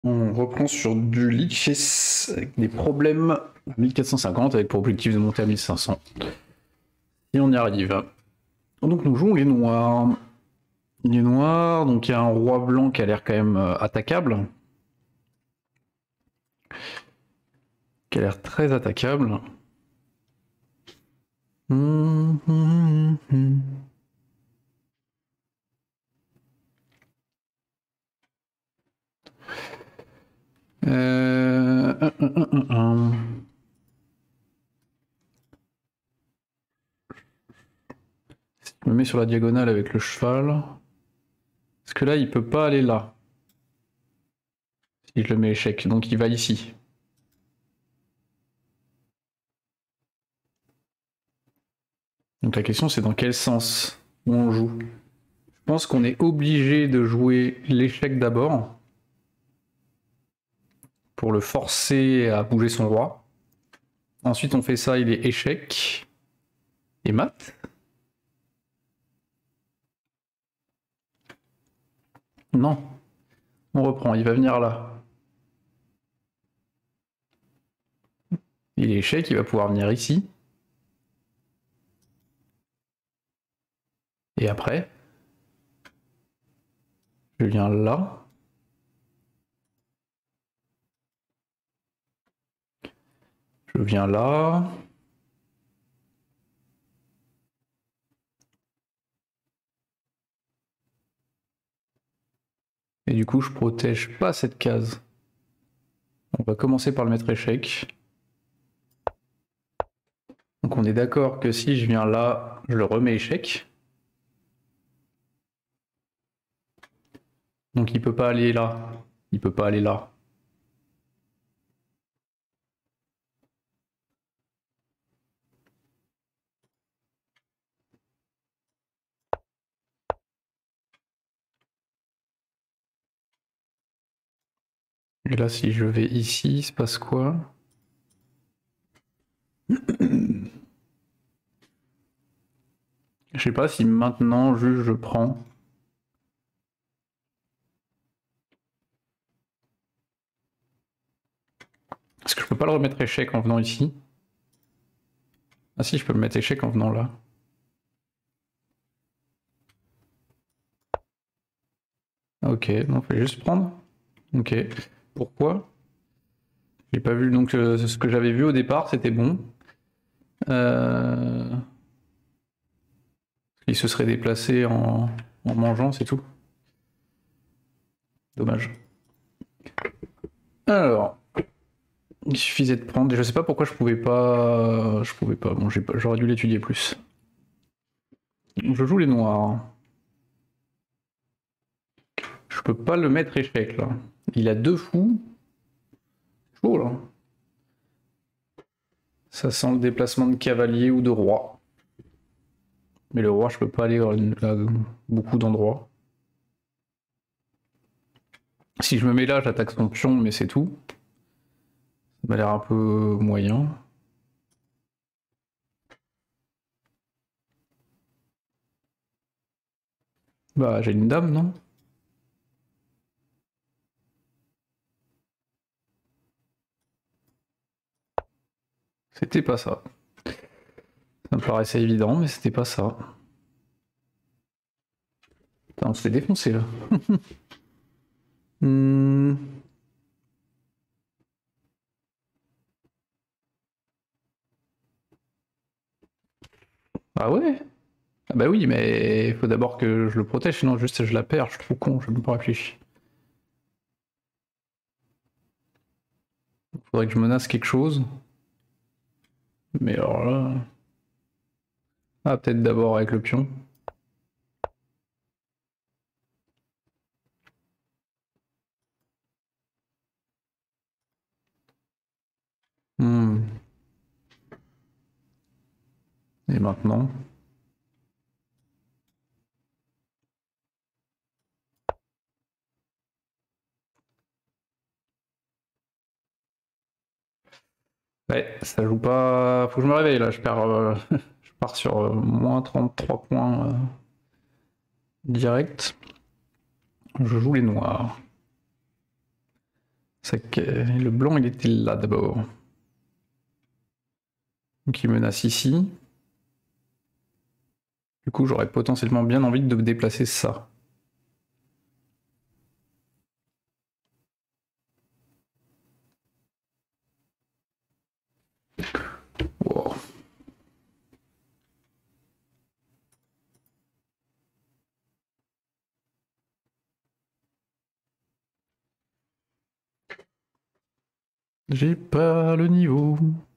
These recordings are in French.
On reprend sur du Lichess avec des problèmes à 1450 avec pour objectif de monter à 1500. Et on y arrive. Donc nous jouons les noirs. Les noirs, donc il y a un roi blanc qui a l'air quand même attaquable. Qui a l'air très attaquable. Je me mets sur la diagonale avec le cheval. Parce que là, il peut pas aller là. Si je le mets échec, donc il va ici. Donc la question c'est dans quel sens on joue. Je pense qu'on est obligé de jouer l'échec d'abord pour le forcer à bouger son roi. Ensuite on fait ça, il est échec et mat. Non, on reprend, il va venir là. Il est échec, il va pouvoir venir ici. Et après, je viens là. Je viens là. Et du coup, je protège pas cette case. On va commencer par le mettre échec. Donc on est d'accord que si je viens là, je le remets échec. Donc il peut pas aller là. Il peut pas aller là. Et là, si je vais ici, il se passe quoi? Je sais pas si maintenant, juste je prends. Est-ce que je peux pas le remettre échec en venant ici? Ah si, je peux le mettre échec en venant là. Ok, non, fallait juste prendre. Ok. Pourquoi? J'ai pas vu, donc ce que j'avais vu au départ, c'était bon. Il se serait déplacé en mangeant, c'est tout. Dommage. Alors, il suffisait de prendre. Je sais pas pourquoi je pouvais pas. Je pouvais pas. Bon, j'aurais dû l'étudier plus. Je joue les noirs. Je peux pas le mettre échec là. Il a deux fous. Chaud là. Ça sent le déplacement de cavalier ou de roi. Mais le roi, je peux pas aller à beaucoup d'endroits. Si je me mets là, j'attaque son pion, mais c'est tout. Ça m'a l'air un peu moyen. Bah, j'ai une dame, non? C'était pas ça. Ça me paraissait évident, mais c'était pas ça. Putain, on se fait défoncer là. Ah ouais? Ah bah oui, mais il faut d'abord que je le protège, sinon juste je la perds, je suis trop con, je n'ai même pas réfléchi. Il faudrait que je menace quelque chose. Mais alors là... Ah, peut-être d'abord avec le pion. Et maintenant? Ouais, ça joue pas... Faut que je me réveille là, je perds... je pars sur moins 33 points direct. Je joue les noirs. Le blanc, il était là d'abord. Donc il menace ici. Du coup, j'aurais potentiellement bien envie de déplacer ça. Wow. J'ai pas le niveau.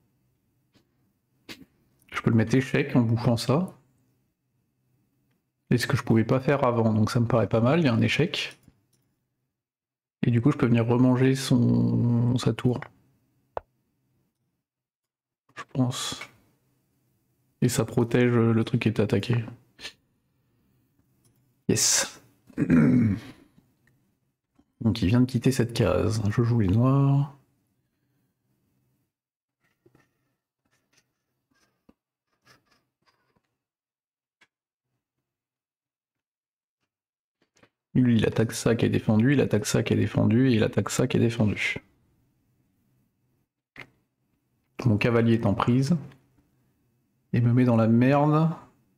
Je peux le mettre échec en bouffant ça. C'est ce que je pouvais pas faire avant, donc ça me paraît pas mal, il y a un échec. Et du coup, je peux venir remanger sa tour. Je pense. Et ça protège le truc qui est attaqué. Yes. Donc il vient de quitter cette case. Je joue les noirs. Lui, il attaque ça qui est défendu, il attaque ça qui est défendu, et il attaque ça qui est défendu. Mon cavalier est en prise. Et me met dans la merde.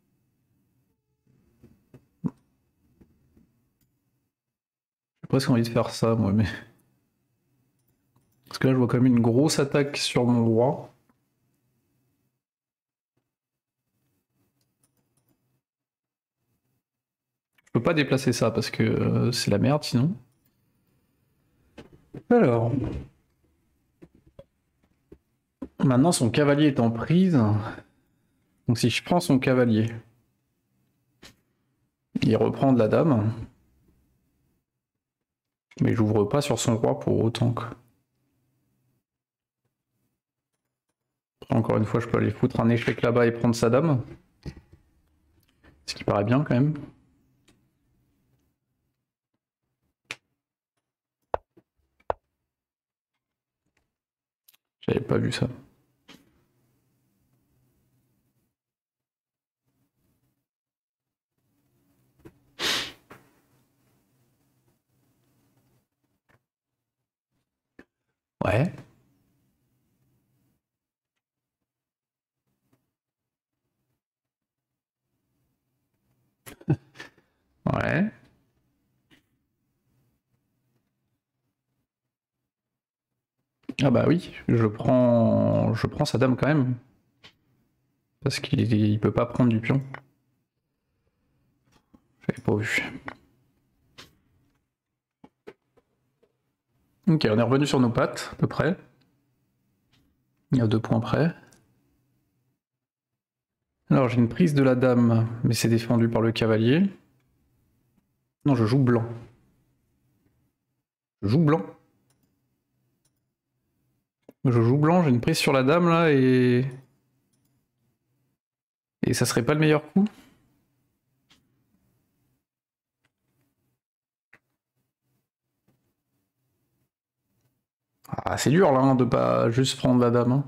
J'ai presque envie de faire ça, moi, mais... Parce que là, je vois quand même une grosse attaque sur mon roi. Je peux pas déplacer ça, parce que c'est la merde, sinon. Alors... Maintenant, son cavalier est en prise. Donc si je prends son cavalier, il reprend de la dame. Mais j'ouvre pas sur son roi pour autant. Encore une fois, je peux aller foutre un échec là-bas et prendre sa dame. Ce qui paraît bien quand même. J'avais pas vu ça. Ouais. Ouais. Ah bah oui, je prends sa dame quand même. Parce qu'il peut pas prendre du pion. J'avais pas vu. Ok, on est revenu sur nos pattes, à peu près. Il y a 2 points près. Alors j'ai une prise de la dame, mais c'est défendu par le cavalier. Non, je joue blanc. Je joue blanc. Je joue blanc, j'ai une prise sur la dame là et... Et ça serait pas le meilleur coup? Ah, c'est dur là hein, de pas juste prendre la dame. Hein.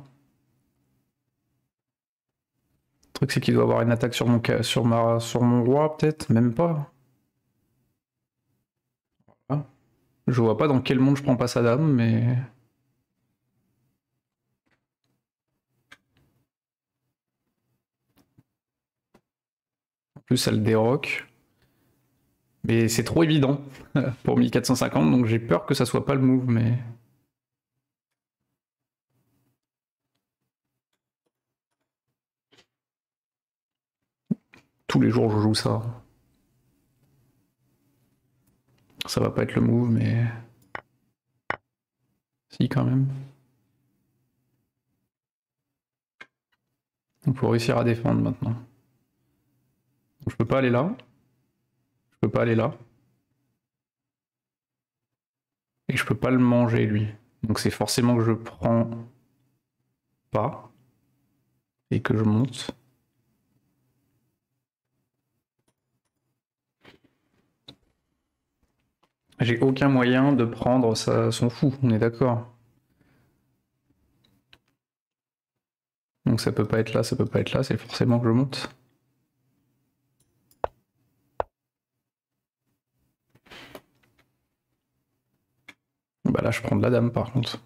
Le truc c'est qu'il doit avoir une attaque sur mon roi peut-être, même pas. Voilà. Je vois pas dans quel monde je prends pas sa dame, mais... En plus elle déroque. Mais c'est trop évident pour 1450, donc j'ai peur que ça soit pas le move, mais... Tous les jours je joue ça. Ça va pas être le move, mais... Si, quand même. Il faut réussir à défendre maintenant. Donc, je peux pas aller là. Je peux pas aller là. Et je peux pas le manger, lui. Donc c'est forcément que je prends pas. Et que je monte. J'ai aucun moyen de prendre son fou, on est d'accord. Donc ça peut pas être là, ça peut pas être là, c'est forcément que je monte. Bah là, je prends de la dame, par contre.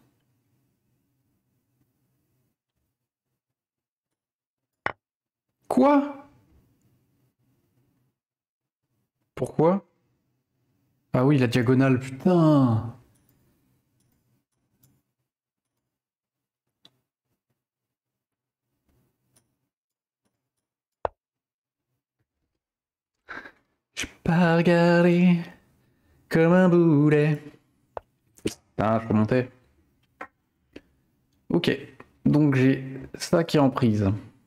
Quoi? Pourquoi? Ah oui, la diagonale, putain! J'ai pas regardé comme un boulet. Ah, je remontais. Ok, donc j'ai ça qui est en prise.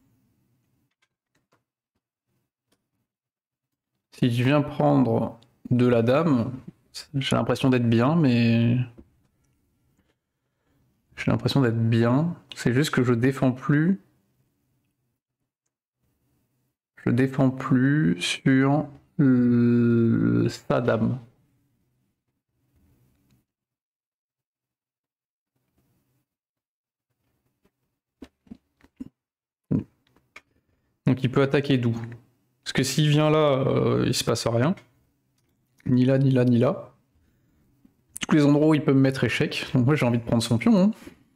Si je viens prendre de la dame, j'ai l'impression d'être bien, mais... J'ai l'impression d'être bien. C'est juste que je défends plus. Je défends plus sur sa dame. Donc il peut attaquer d'où? Parce que s'il vient là, il se passe rien. Ni là, ni là, ni là. Tous les endroits où il peut me mettre échec. Donc moi j'ai envie de prendre son pion. Hein.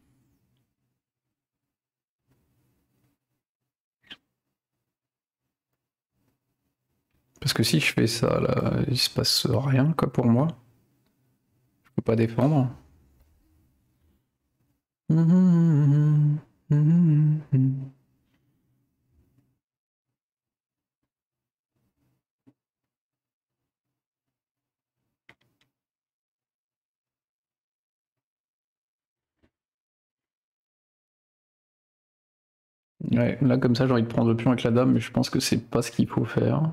Parce que si je fais ça, là, il se passe rien, quoi, pour moi. Je peux pas défendre. Ouais, là comme ça j'ai envie de prendre le pion avec la dame, mais je pense que c'est pas ce qu'il faut faire.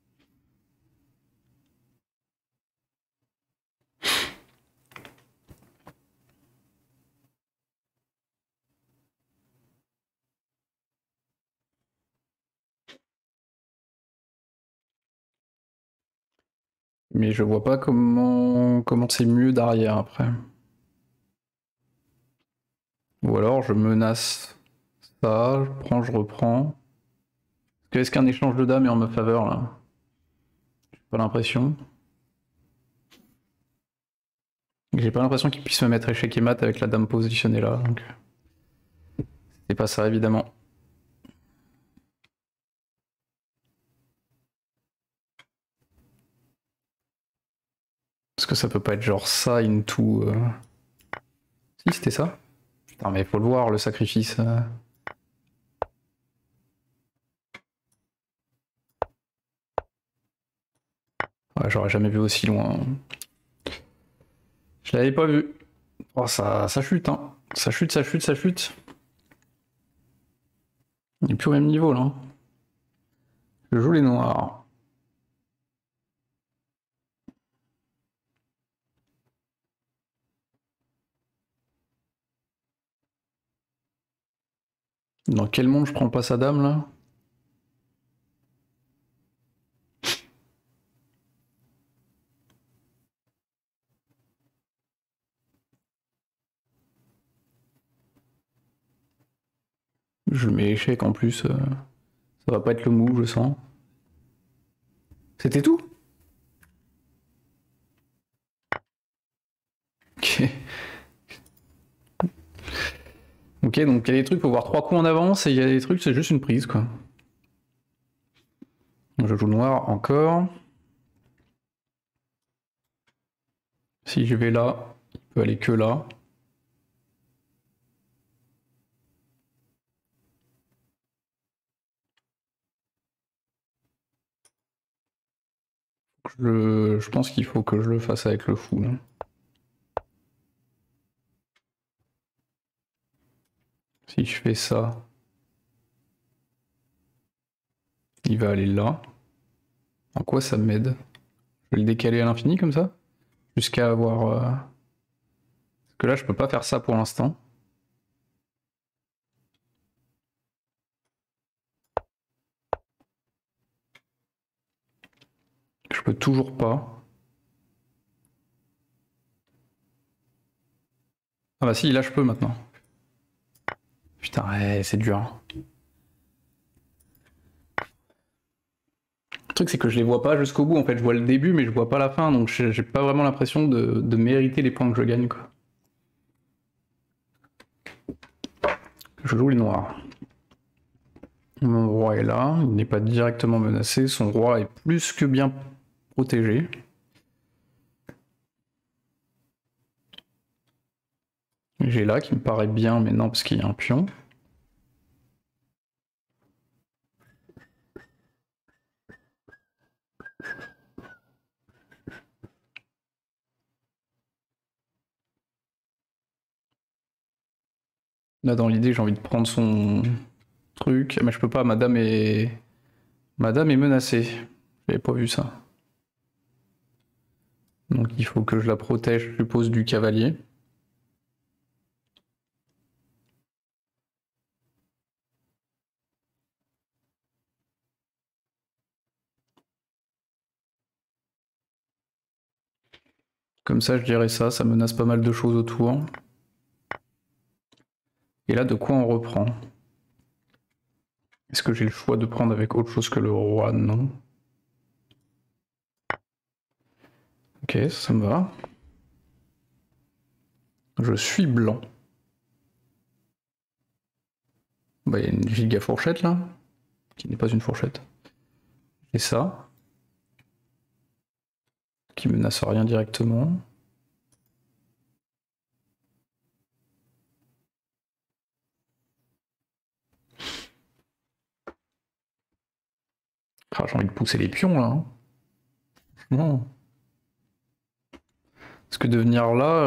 Mais je vois pas comment c'est mieux derrière après. Ou alors je menace ça, je prends, je reprends. Est-ce qu'un échange de dames est en ma faveur là? J'ai pas l'impression. J'ai pas l'impression qu'il puisse me mettre échec et mat avec la dame positionnée là. Donc... C'est pas ça évidemment. Parce que ça peut pas être genre ça into. Si c'était ça. Putain mais faut le voir le sacrifice. Ouais, j'aurais jamais vu aussi loin. Je l'avais pas vu. Oh ça chute hein. Ça chute, ça chute, ça chute. On est plus au même niveau là. Je joue les noirs. Dans quel monde je prends pas sa dame là? Je mets échec en plus. Ça va pas être le move, je sens. C'était tout? Ok. Ok, donc il y a des trucs, faut voir 3 coups en avance, et il y a des trucs, c'est juste une prise, quoi. Je joue noir encore. Si je vais là, il peut aller que là. Je pense qu'il faut que je le fasse avec le fou, là. Si je fais ça, il va aller là. En quoi ça m'aide? Je vais le décaler à l'infini comme ça? Jusqu'à avoir... Parce que là, je peux pas faire ça pour l'instant. Je peux toujours pas. Ah bah si, là je peux maintenant. Putain, ouais, c'est dur. Le truc c'est que je les vois pas jusqu'au bout, en fait je vois le début mais je vois pas la fin, donc j'ai pas vraiment l'impression de mériter les points que je gagne quoi. je joue les noirs. Mon roi est là, il n'est pas directement menacé, son roi est plus que bien protégé. J'ai là qui me paraît bien, mais non, parce qu'il y a un pion. Là, dans l'idée, j'ai envie de prendre son truc. Mais je peux pas, madame est menacée. J'avais pas vu ça. Donc il faut que je la protège, je suppose, du cavalier. Comme ça, je dirais ça menace pas mal de choses autour. Et là, de quoi on reprend? Est-ce que j'ai le choix de prendre avec autre chose que le roi? Non. Ok, ça me va. Je suis blanc. Bah, il y a une giga fourchette là, qui n'est pas une fourchette. Et ça, qui menace rien directement. Ah, j'ai envie de pousser les pions là. Hein. Non. Parce que devenir là,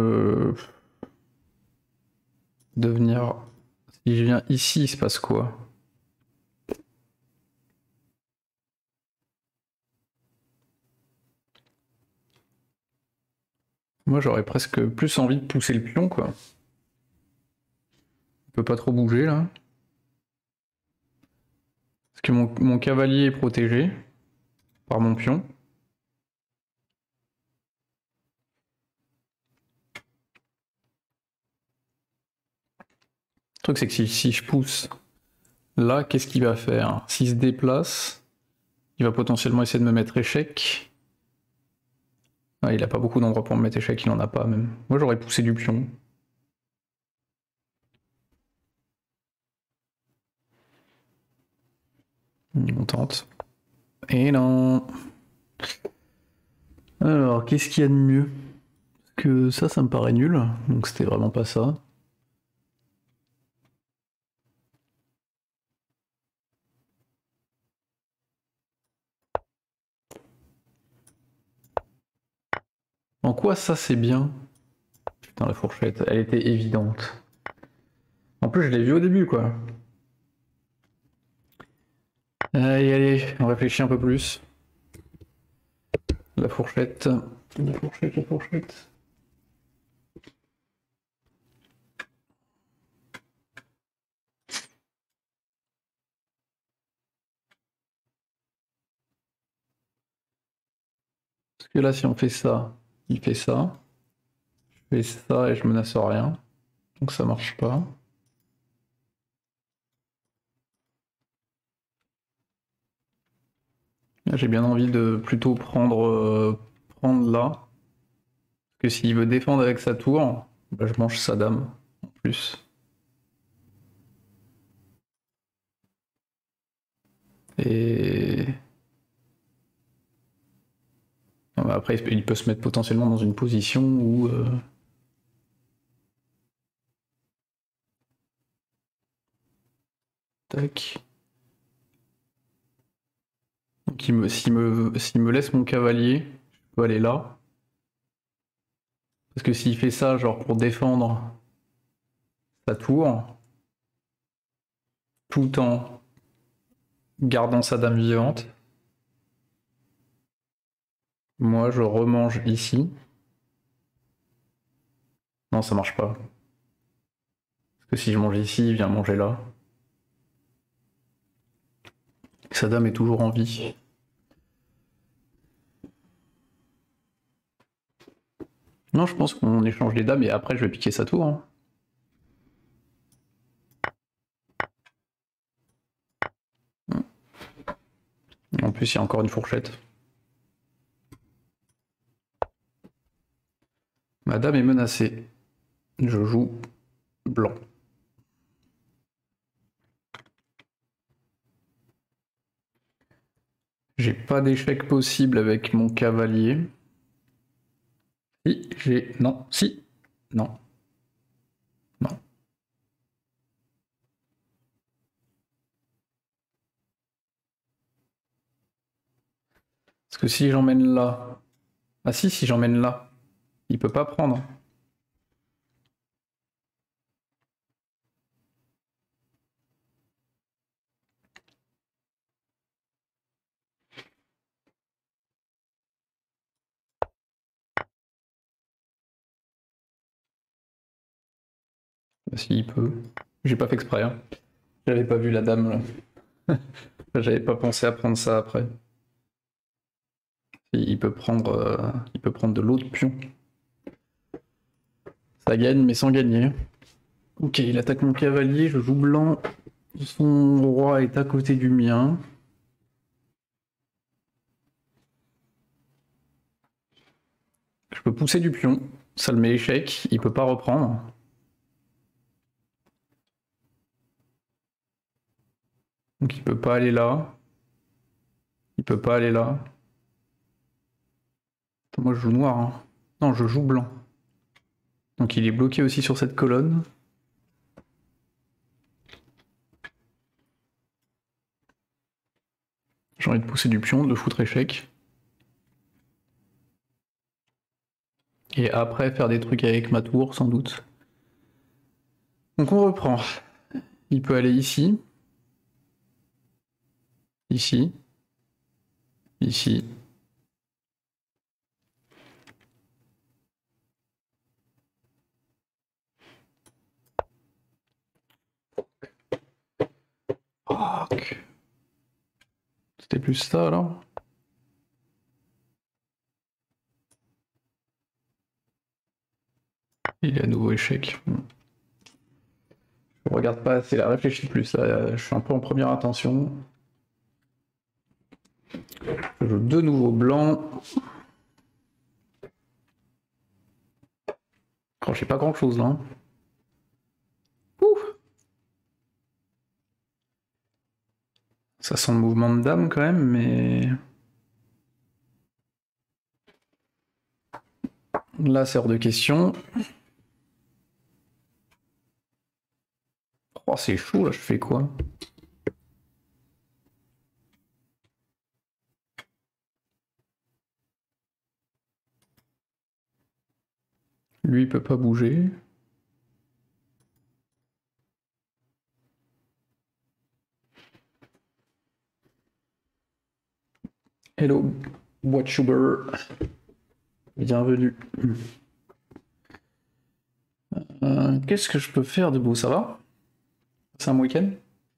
devenir. Si je viens ici, il se passe quoi? Moi, j'aurais presque plus envie de pousser le pion, quoi. On peut pas trop bouger là. Parce que mon cavalier est protégé par mon pion. Le truc, c'est que si je pousse là, qu'est-ce qu'il va faire? S'il se déplace, il va potentiellement essayer de me mettre échec. Ah, il a pas beaucoup d'endroits pour me mettre échec, il en a pas même. Moi, j'aurais poussé du pion. On tente. Et non. Alors, qu'est-ce qu'il y a de mieux? Parce que ça me paraît nul. Donc c'était vraiment pas ça. En quoi ça c'est bien? Putain, la fourchette, elle était évidente. En plus, je l'ai vu au début, quoi. Allez, allez, on réfléchit un peu plus. La fourchette. La fourchette, la fourchette. Parce que là, si on fait ça, il fait ça. Je fais ça et je menace rien. Donc ça marche pas. Là, j'ai bien envie de plutôt prendre là. Parce que s'il veut défendre avec sa tour, bah, je mange sa dame en plus. Et non, mais après, il peut se mettre potentiellement dans une position où tac. Donc s'il me laisse mon cavalier, je peux aller là. Parce que s'il fait ça, genre pour défendre sa tour, tout en gardant sa dame vivante, moi je remange ici. Non, ça marche pas. Parce que si je mange ici, il vient manger là. Sa dame est toujours en vie. Non, je pense qu'on échange les dames et après je vais piquer sa tour. Hein. En plus, il y a encore une fourchette. Ma dame est menacée. Je joue blanc. J'ai pas d'échec possible avec mon cavalier. Si, j'ai... Non, si. Non. Non. Parce que si j'emmène là... Ah si j'emmène là, il peut pas prendre. Bah, si, il peut. J'ai pas fait exprès, hein. J'avais pas vu la dame, là. J'avais pas pensé à prendre ça après. Il peut prendre de l'autre pion. Ça gagne, mais sans gagner. Ok, il attaque mon cavalier, je joue blanc. Son roi est à côté du mien. Je peux pousser du pion. Ça le met échec, il peut pas reprendre. Donc il peut pas aller là. Il peut pas aller là. Attends, moi je joue noir, hein. Non, je joue blanc. Donc il est bloqué aussi sur cette colonne. J'ai envie de pousser du pion, de le foutre échec. Et après faire des trucs avec ma tour, sans doute. Donc on reprend. Il peut aller ici. Ici. Ici. Fuck. C'était plus ça alors. Il est à nouveau échec. Je regarde pas assez, là, réfléchis plus. Là, je suis un peu en première intention. Je joue deux nouveaux blancs. Oh, j'ai pas grand chose là. Ouh. Ça sent le mouvement de dame quand même, mais... Là, c'est hors de question. Oh, c'est chaud là, je fais quoi? Lui, il peut pas bouger. Hello, WatchUber. Bienvenue. Qu'est-ce que je peux faire de beau? Ça va? C'est un week-end?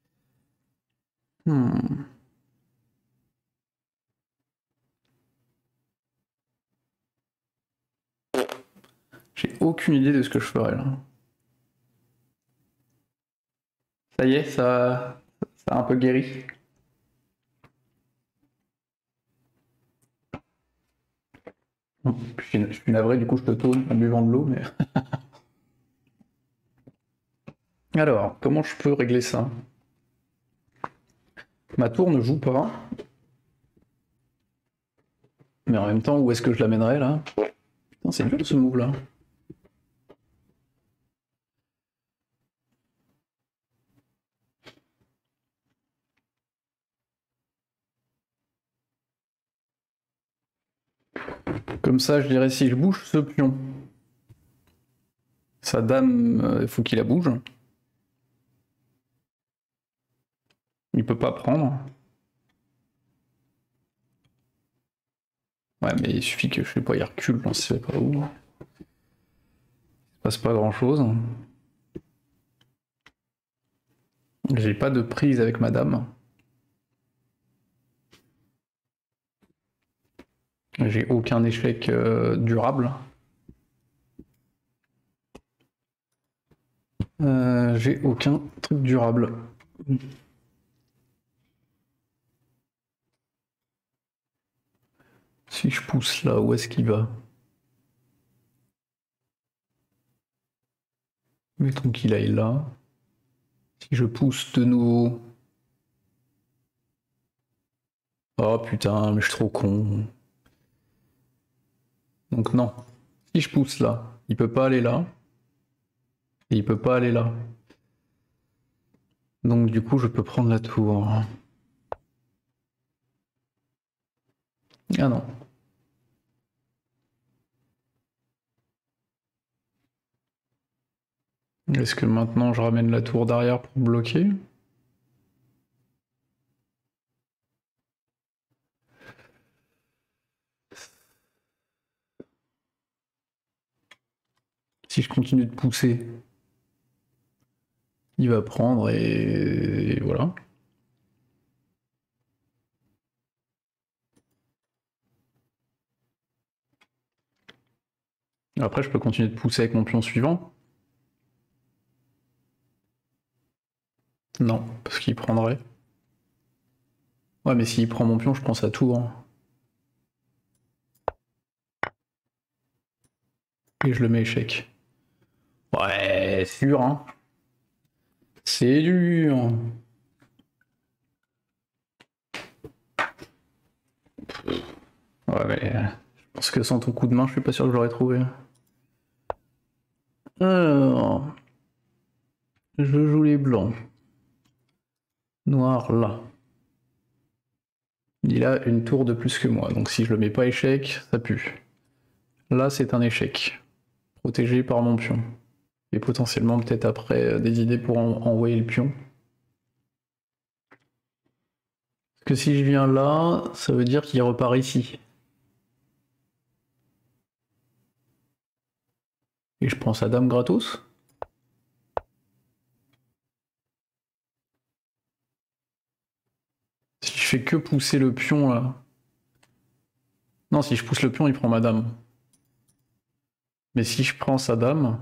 J'ai aucune idée de ce que je ferais là. Ça y est, ça a un peu guéri. Je suis navré, du coup je te tourne en buvant de l'eau, mais... Alors, comment je peux régler ça? Ma tour ne joue pas. Mais en même temps, où est-ce que je l'amènerais là? Putain, c'est dur ce move là. Comme ça, je dirais si je bouge ce pion, sa dame, il faut qu'il la bouge. Il peut pas prendre. Ouais, mais il suffit que je sais pas, il recule, on sait pas où. Il se passe pas grand chose. J'ai pas de prise avec ma dame. J'ai aucun échec durable. J'ai aucun truc durable. Si je pousse là, où est-ce qu'il va? Mettons qu'il aille là. Si je pousse de nouveau... Oh putain, mais je suis trop con. Donc non. Si je pousse là, il peut pas aller là. Et il peut pas aller là. Donc du coup, je peux prendre la tour. Ah non. Est-ce que maintenant je ramène la tour derrière pour bloquer? Si je continue de pousser, il va prendre et voilà. Après, je peux continuer de pousser avec mon pion suivant. Non, parce qu'il prendrait. Ouais, mais s'il prend mon pion, je prends sa tour. Et je le mets échec. Ouais, c'est dur, hein. C'est dur. Ouais, mais je pense que sans ton coup de main, je suis pas sûr que je l'aurais trouvé. Alors, je joue les blancs. Noir là. Il a une tour de plus que moi, donc si je le mets pas échec, ça pue. Là, c'est un échec. Protégé par mon pion. Et potentiellement, peut-être après, des idées pour envoyer le pion. Parce que si je viens là, ça veut dire qu'il repart ici. Et je prends sa dame gratos. Si je fais que pousser le pion là. Non, si je pousse le pion, il prend ma dame. Mais si je prends sa dame,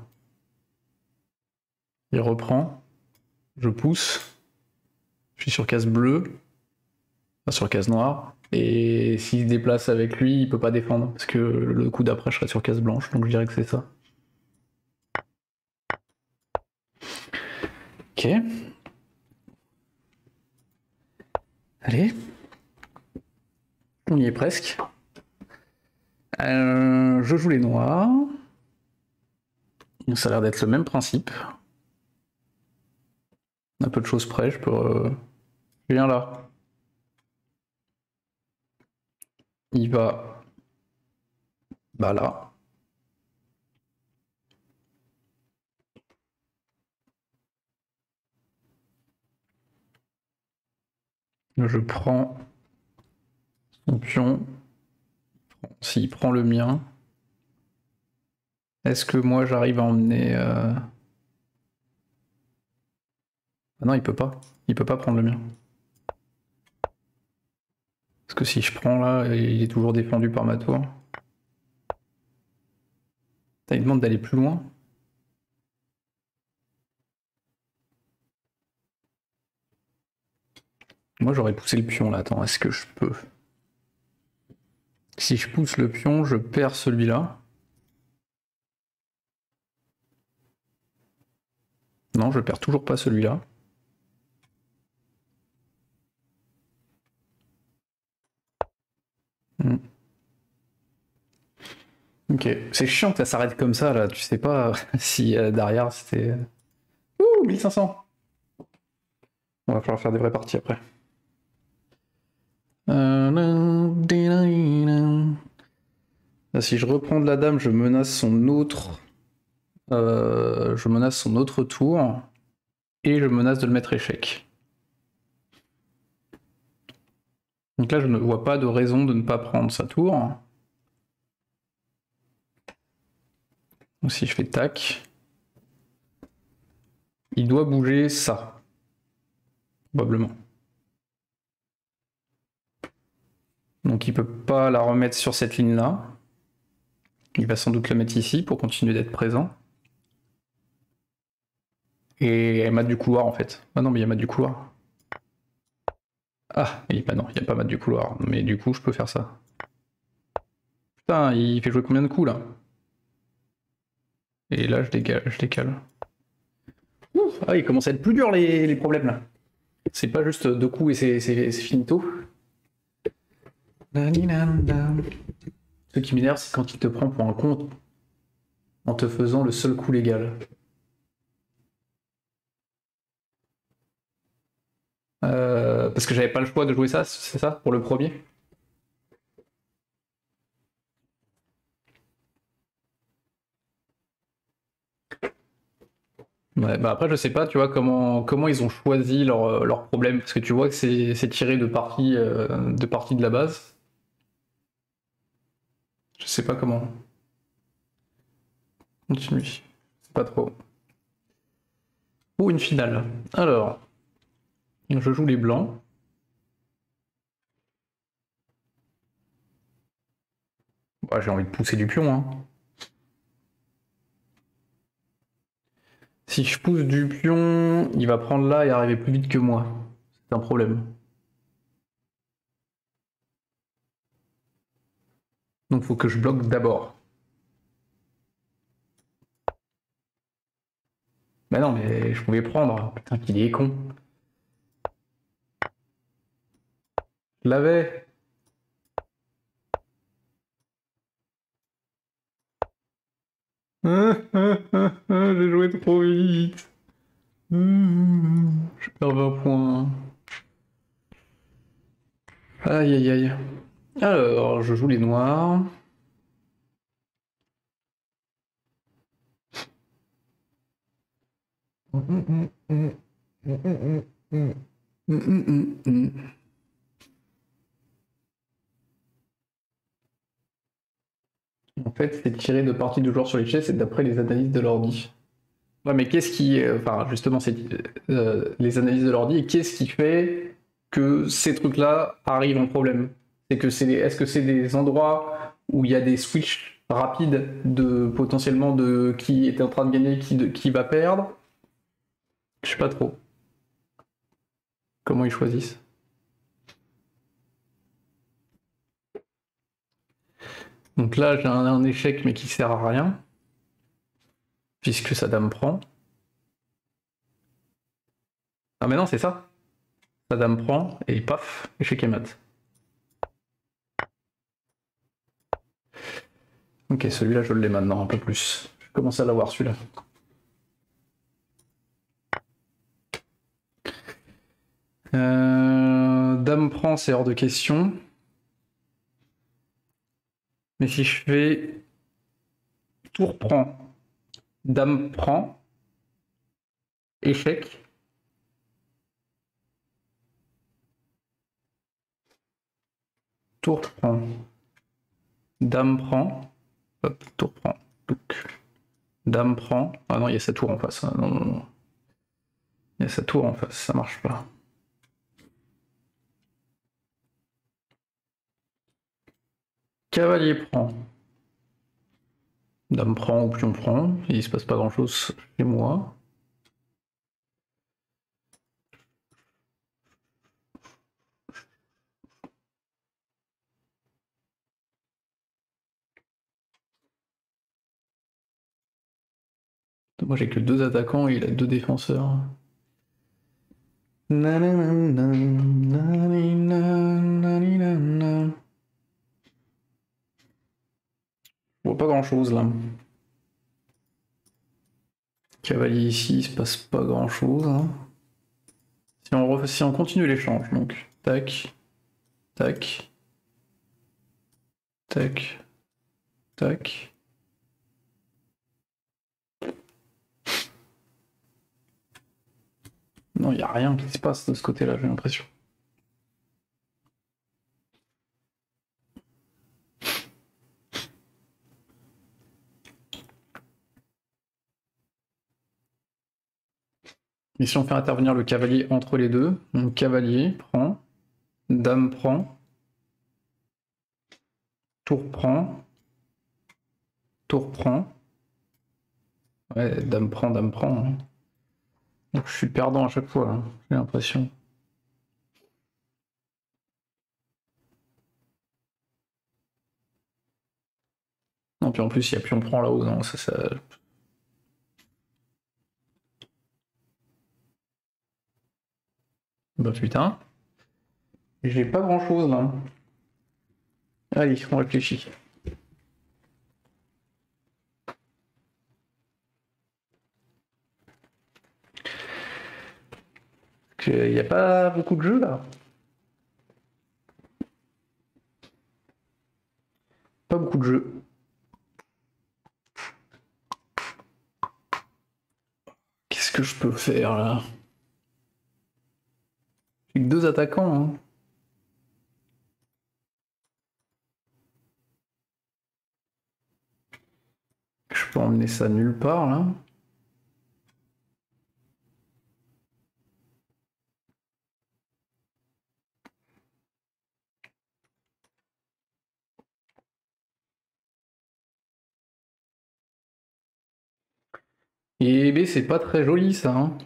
il reprend. Je pousse. Je suis sur case bleue. Enfin, sur case noire. Et s'il se déplace avec lui, il peut pas défendre. Parce que le coup d'après, je serai sur case blanche. Donc je dirais que c'est ça. Ok. Allez. On y est presque. Je joue les noirs. Ça a l'air d'être le même principe. Un peu de choses près, je peux... Je viens là. Il va... Bah là. Je prends son pion. S'il prend le mien... Est-ce que moi j'arrive à emmener... Ah non, il peut pas. Il peut pas prendre le mien. Parce que si je prends là, il est toujours défendu par ma tour. Il demande d'aller plus loin. Moi j'aurais poussé le pion là. Attends, est-ce que je peux? Si je pousse le pion, je perds celui-là. Non, je perds toujours pas celui-là. Ok, c'est chiant que ça s'arrête comme ça là, tu sais pas si derrière c'était... Ouh, 1500. On va falloir faire des vraies parties après. Là, si je reprends de la dame, je menace son autre... je menace son autre tour. Et je menace de le mettre échec. Donc là, je ne vois pas de raison de ne pas prendre sa tour. Donc si je fais tac, il doit bouger ça. Probablement. Donc il peut pas la remettre sur cette ligne-là. Il va sans doute la mettre ici pour continuer d'être présent. Et elle mate du couloir en fait. Ah non, mais il y a mat du couloir. Ah, bah non, il n'y a pas mat du couloir. Mais du coup, je peux faire ça. Putain, il fait jouer combien de coups là? Et là, je décale. Ouf, ah, il commence à être plus dur les problèmes là. C'est pas juste deux coups et c'est finito. Ce qui m'énerve, c'est quand il te prend pour un con en te faisant le seul coup légal. Parce que j'avais pas le choix de jouer ça, c'est ça, pour le premier? Ouais, bah après, je sais pas, tu vois, comment ils ont choisi leur problème, parce que tu vois que c'est tiré de partie de la base. Je sais pas comment. Continue. C'est pas trop. Ou une finale. Alors, je joue les blancs. Bah, j'ai envie de pousser du pion, hein. Si je pousse du pion, il va prendre là et arriver plus vite que moi. C'est un problème. Donc faut que je bloque d'abord. Bah non, mais je pouvais prendre. Putain, qu'il est con. Je l'avais. J'ai joué trop vite. Je perds 20 points. Aïe aïe aïe. Alors, je joue les noirs. En fait, c'est tiré de parties de joueurs sur les chaises et d'après les analyses de l'ordi. Ouais, mais qu'est-ce qui. Enfin, justement, c'est les analyses de l'ordi, et qu'est-ce qui fait que ces trucs-là arrivent en problème? Est-ce que c'est des endroits où il y a des switches rapides de potentiellement de qui était en train de gagner, qui va perdre? Je sais pas trop. Comment ils choisissent? Donc là, j'ai un échec, mais qui sert à rien, puisque sa dame prend. Ah, mais non, c'est ça. Sa dame prend, et paf, échec et mat. Ok, celui-là, je l'ai maintenant, un peu plus. Je commence à l'avoir, celui-là. Dame prend, c'est hors de question. Mais si je fais tour prend, dame prend, échec, tour prend, dame prend, hop, tour prend, donc, dame prend. Ah non, il y a sa tour en face. Ah, non, non, non. Il y a sa tour en face, ça marche pas. Cavalier prend. Dame prend ou pion prend, il se passe pas grand chose chez moi. Moi j'ai que 2 attaquants et il a 2 défenseurs. Je vois pas grand chose là. Cavalier ici, il se passe pas grand chose. Hein. Si on continue l'échange, donc tac, tac, tac, tac. Non, il n'y a rien qui se passe de ce côté-là, j'ai l'impression. Et si on fait intervenir le cavalier entre les deux, donc cavalier prend, dame prend, tour prend, tour prend. Ouais, dame prend, dame prend. Hein. Donc je suis perdant à chaque fois, hein, j'ai l'impression. Non, puis en plus, il y a pion prend là-haut, non, ça. Bah putain. J'ai pas grand chose là. Allez, on réfléchit. Il n'y a pas beaucoup de jeux là. Pas beaucoup de jeux. Qu'est-ce que je peux faire là? J'ai que 2 attaquants. Hein. Je peux emmener ça nulle part là. Et B, c'est pas très joli ça. Hein.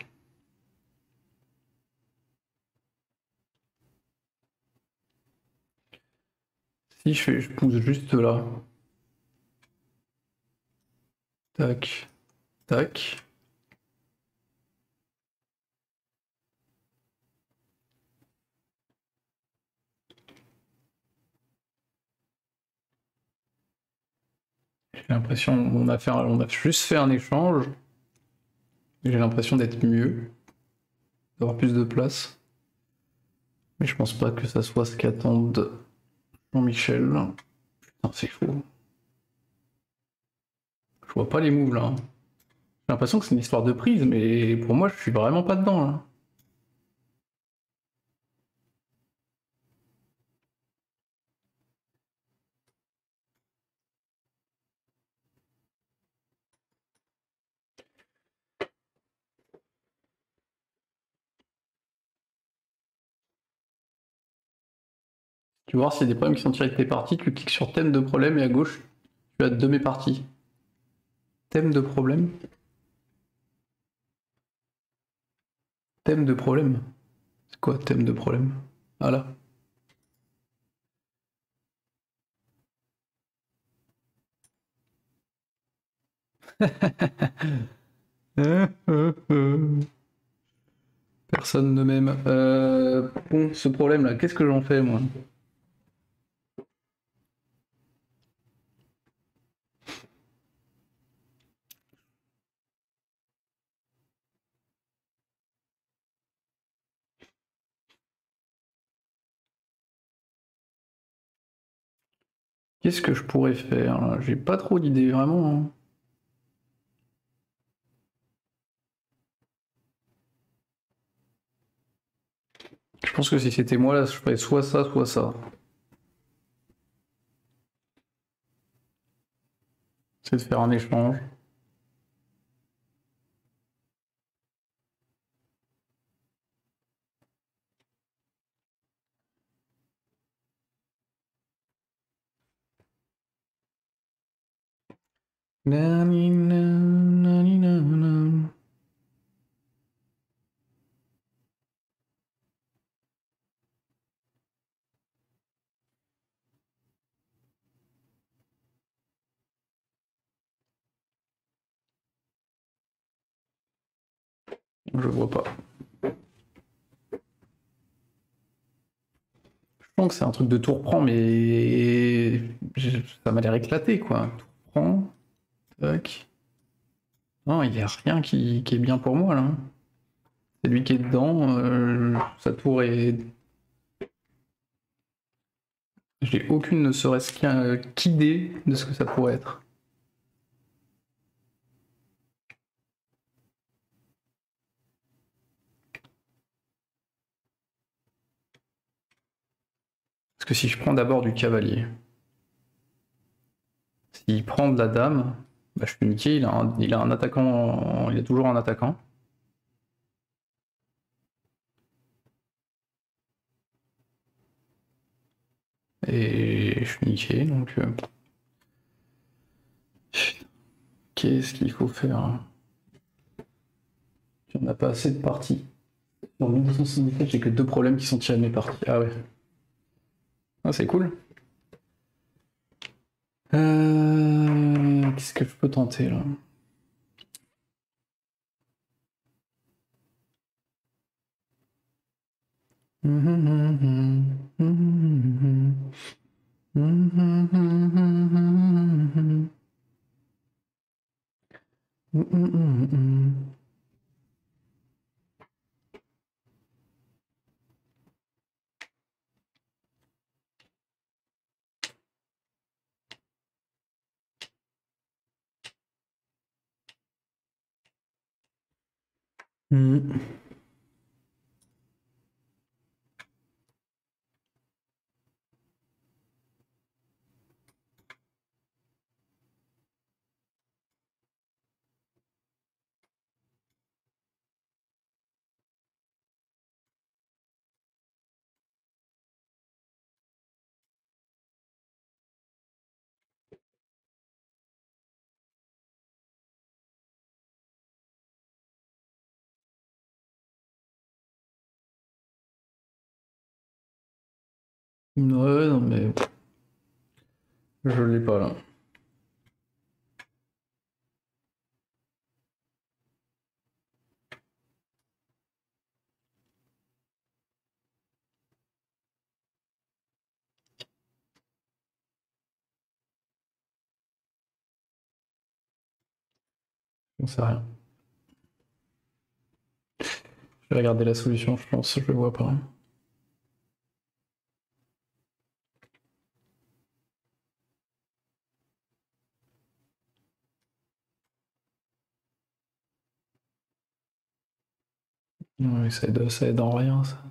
Si je pousse juste là. Tac. Tac. J'ai l'impression on a juste fait un échange. J'ai l'impression d'être mieux, d'avoir plus de place. Mais je pense pas que ça soit ce qu'attendent Jean-Michel. Putain, c'est faux. Je vois pas les moves là. J'ai l'impression que c'est une histoire de prise, mais pour moi, je suis vraiment pas dedans là. Tu veux voir s'il y a des problèmes qui sont tirés de tes parties, tu cliques sur thème de problème et à gauche, tu as de mes parties. Thème de problème. Thème de problème. C'est quoi thème de problème? Ah là. Personne ne m'aime. Bon, ce problème là, qu'est-ce que j'en fais moi? Qu'est-ce que je pourrais faire là? J'ai pas trop d'idées vraiment. Hein. Je pense que si c'était moi là, je ferais soit ça, soit ça. C'est de faire un échange. Nani, nani, nani. Je vois pas. Je pense que c'est un truc de tour prend, mais ça m'a l'air éclaté quoi. Tour prend, tac. Non, il n'y a rien qui est bien pour moi là. C'est lui qui est dedans, sa tour est. J'ai aucune ne serait-ce qu'idée de ce que ça pourrait être. Parce que si je prends d'abord du cavalier, s'il prend de la dame, bah, je suis niqué, il a un attaquant, il a toujours un attaquant. Et je suis niqué, donc... Qu'est-ce qu'il faut faire? On n'a pas assez de parties. Dans 1277, j'ai que 2 problèmes qui sont tirés de mes parties. Ah ouais. Ah, c'est cool. Qu'est-ce que je peux tenter là? Ouais, non mais je l'ai pas là. J'en sais rien. Je vais regarder la solution, je pense, je le vois pas. Oui, ça aide en rien, ça.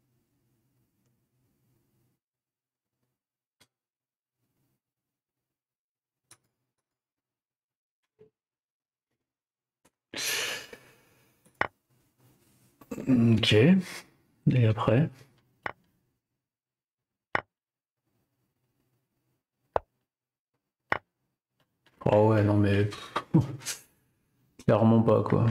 Ok. Et après? Oh ouais, non mais... Clairement pas, quoi.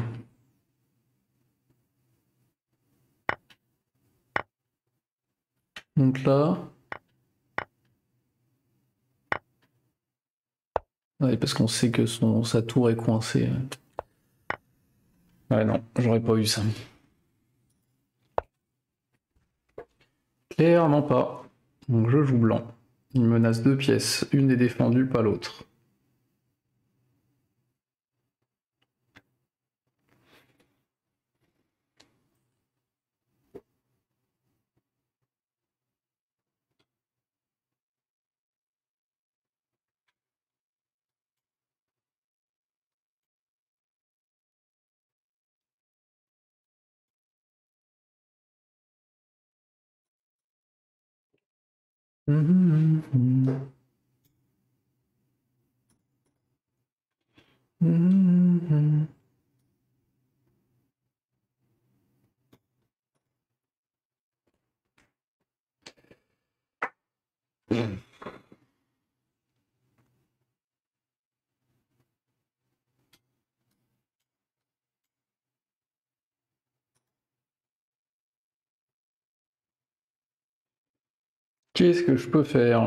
Donc là... Ouais, parce qu'on sait que sa tour est coincée. Ouais, non, j'aurais pas eu ça. Clairement pas. Donc je joue blanc. Il menace 2 pièces. Une est défendue, pas l'autre. Qu'est-ce que je peux faire?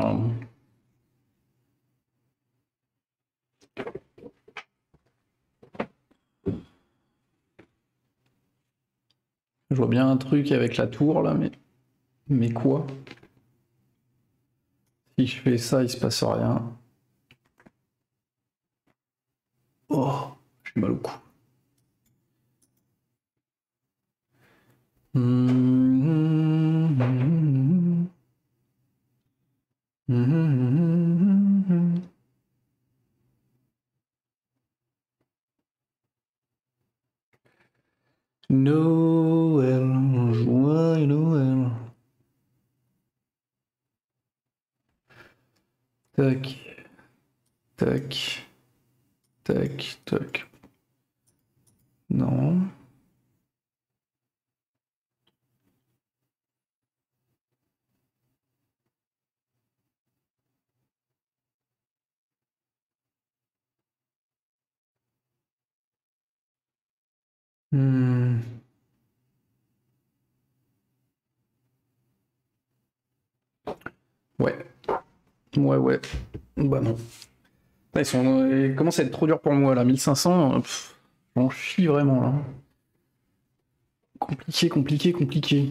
Je vois bien un truc avec la tour là, mais quoi? Si je fais ça, il se passe rien. Oh, j'ai mal au cou. Noël, joyeux Noël. Tac, tac, tac, tac. Non. Hmm. Ouais, ouais. Bah non. Ils commencent à être trop durs pour moi là. 1500, j'en chie vraiment là. Compliqué, compliqué, compliqué.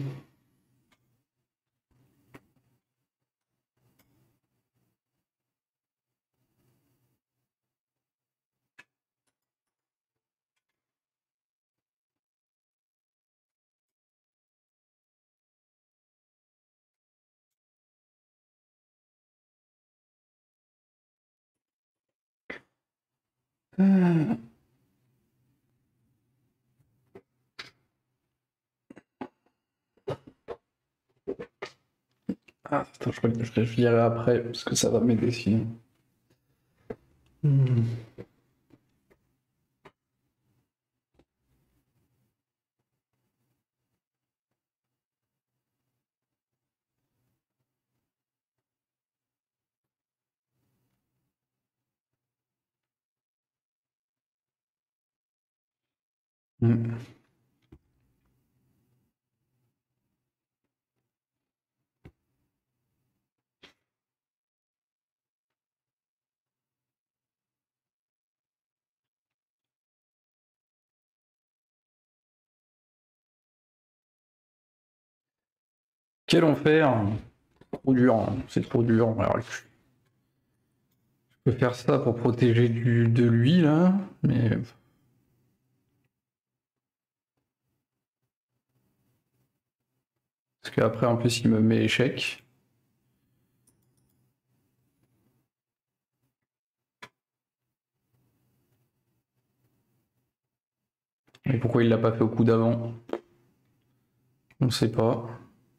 Ah, attends, je dirai après, parce que ça va m'aider sinon. Hmm. Hmm. Quel enfer! Trop dur, hein. C'est trop dur. Alors, je peux faire ça pour protéger de lui, là, mais... Parce qu'après, en plus, il me met échec. Et pourquoi il l'a pas fait au coup d'avant? On ne sait pas.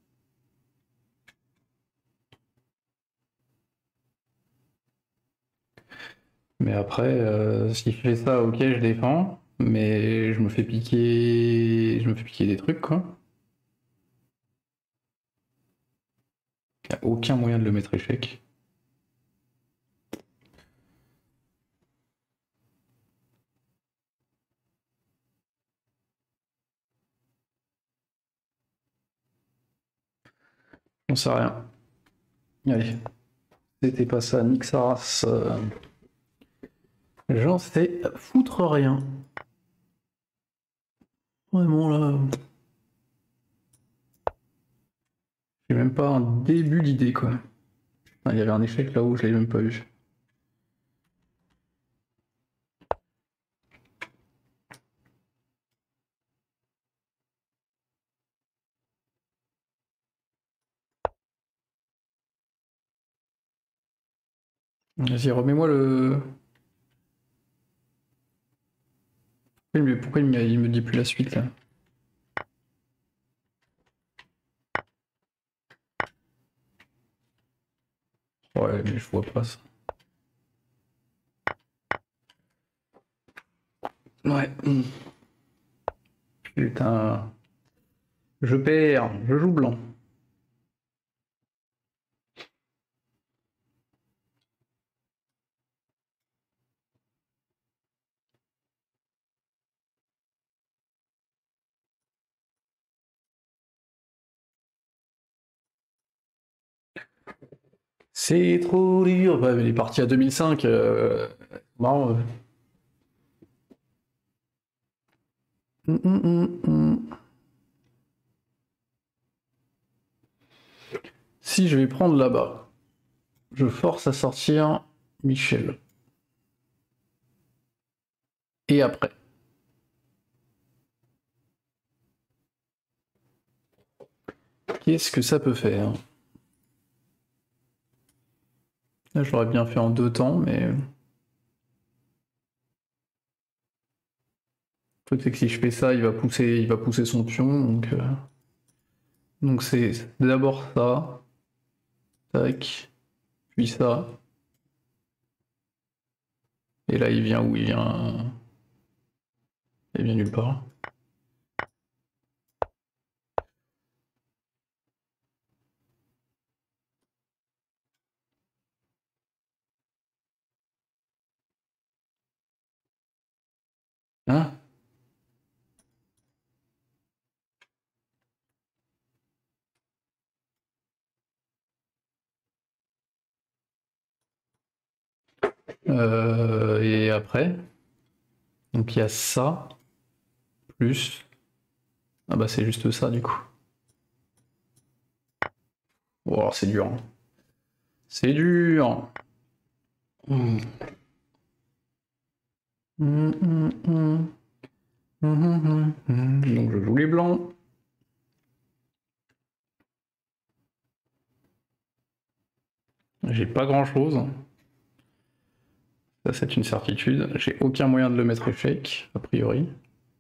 Mais après, si je fais ça, ok, je défends, mais je me fais piquer, des trucs, quoi. Il n'y a aucun moyen de le mettre échec. J'en sais rien. Allez, c'était pas ça, nique sa race. J'en sais foutre rien. Vraiment là. J'ai même pas un début d'idée, quoi. Ah, il y avait un échec là-haut, je l'avais même pas vu. Vas-y, remets-moi le. Pourquoi il me dit plus la suite là? Ouais, mais je vois pas ça. Ouais. Putain. Je perds, je joue blanc. C'est trop dur. Ouais, mais il est parti à 2005. Marrant. Hum, hum, hum. Si je vais prendre là-bas, je force à sortir Michel. Et après. Qu'est-ce que ça peut faire? Là, je l'aurais bien fait en 2 temps, mais... Le truc, c'est que si je fais ça, il va pousser son pion, donc c'est d'abord ça, tac, puis ça, et là il vient où? Il vient nulle part. Hein? Et après, donc il y a ça, plus... Ah bah c'est juste ça du coup. Oh, c'est dur, hein. C'est dur. Hmm. Donc je joue les blancs. J'ai pas grand chose. Ça, c'est une certitude. J'ai aucun moyen de le mettre échec, a priori.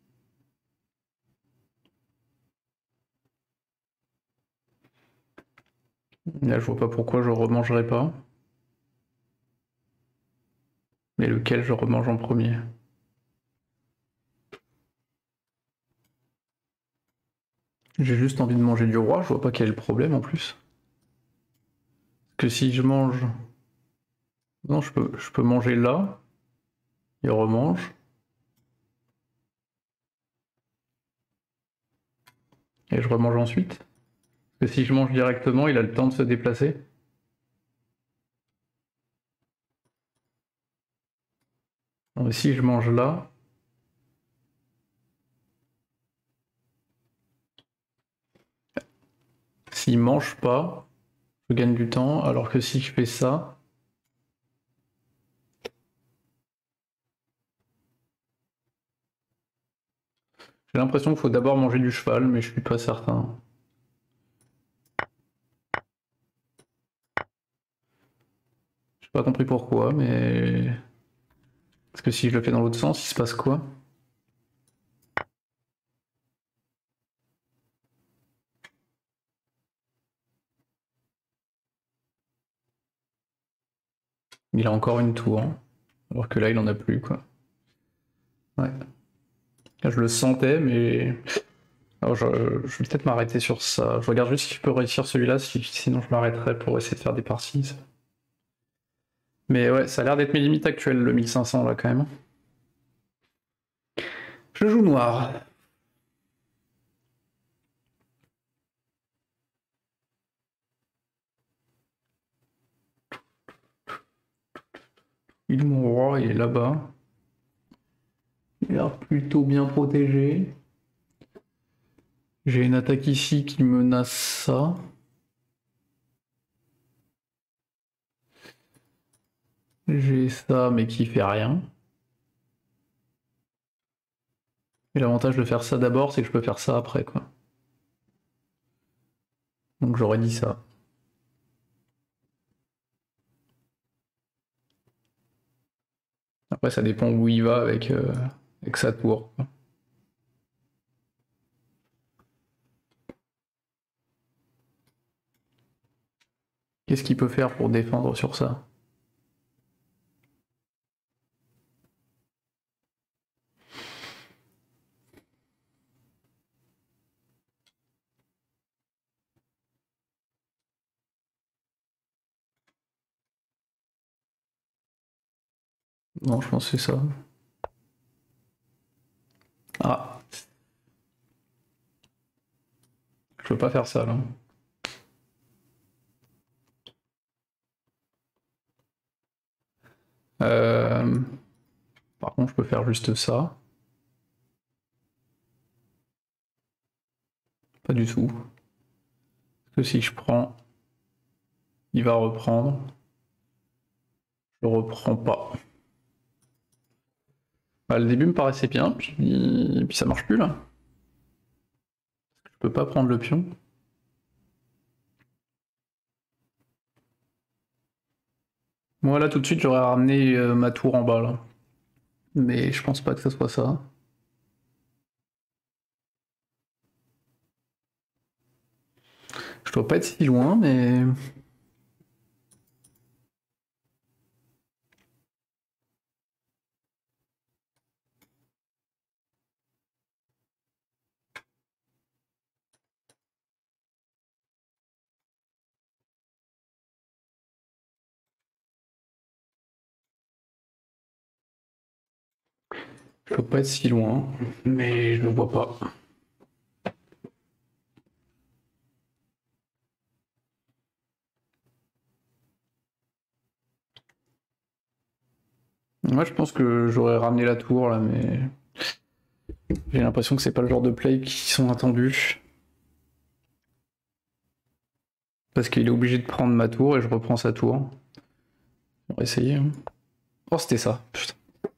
Là, je vois pas pourquoi je remangerai pas. Mais lequel je remange en premier? J'ai juste envie de manger du roi, je vois pas quel est le problème en plus. Que si je mange... Non, je peux manger là. Il remange. Et je remange ensuite. Parce que si je mange directement, il a le temps de se déplacer. Non, mais si je mange là... S'il mange pas, je gagne du temps, alors que si je fais ça... J'ai l'impression qu'il faut d'abord manger du cheval, mais je suis pas certain. J'ai pas compris pourquoi, mais... Parce que si je le fais dans l'autre sens, il se passe quoi? Il a encore une tour, hein. Alors que là, il en a plus, quoi. Ouais. Là, je le sentais, mais... Alors, je vais peut-être m'arrêter sur ça. Je regarde juste si je peux réussir celui-là, sinon je m'arrêterai pour essayer de faire des parties. Mais ouais, ça a l'air d'être mes limites actuelles, le 1500, là, quand même. Je joue noir. Mon roi, il est là-bas. Il a l'air plutôt bien protégé. J'ai une attaque ici qui menace ça. J'ai ça, mais qui fait rien. Et l'avantage de faire ça d'abord, c'est que je peux faire ça après, quoi. Donc j'aurais dit ça. Après, ça dépend où il va avec sa tour, quoi. Qu'est-ce qu'il peut faire pour défendre sur ça? Non, je pense que c'est ça. Ah. Je peux pas faire ça, là. Par contre, je peux faire juste ça. Pas du tout. Parce que si je prends, il va reprendre. Je reprends pas. Bah, le début me paraissait bien, puis ça marche plus, là. Je peux pas prendre le pion. Moi, là, tout de suite, j'aurais ramené ma tour en bas, là. Mais je pense pas que ça soit ça. Je dois pas être si loin, mais... Je dois pas être si loin, mais je le vois pas. Moi, je pense que j'aurais ramené la tour, là, mais... J'ai l'impression que c'est pas le genre de play qui sont attendus. Parce qu'il est obligé de prendre ma tour et je reprends sa tour. On va essayer. Hein. Oh, c'était ça. Putain.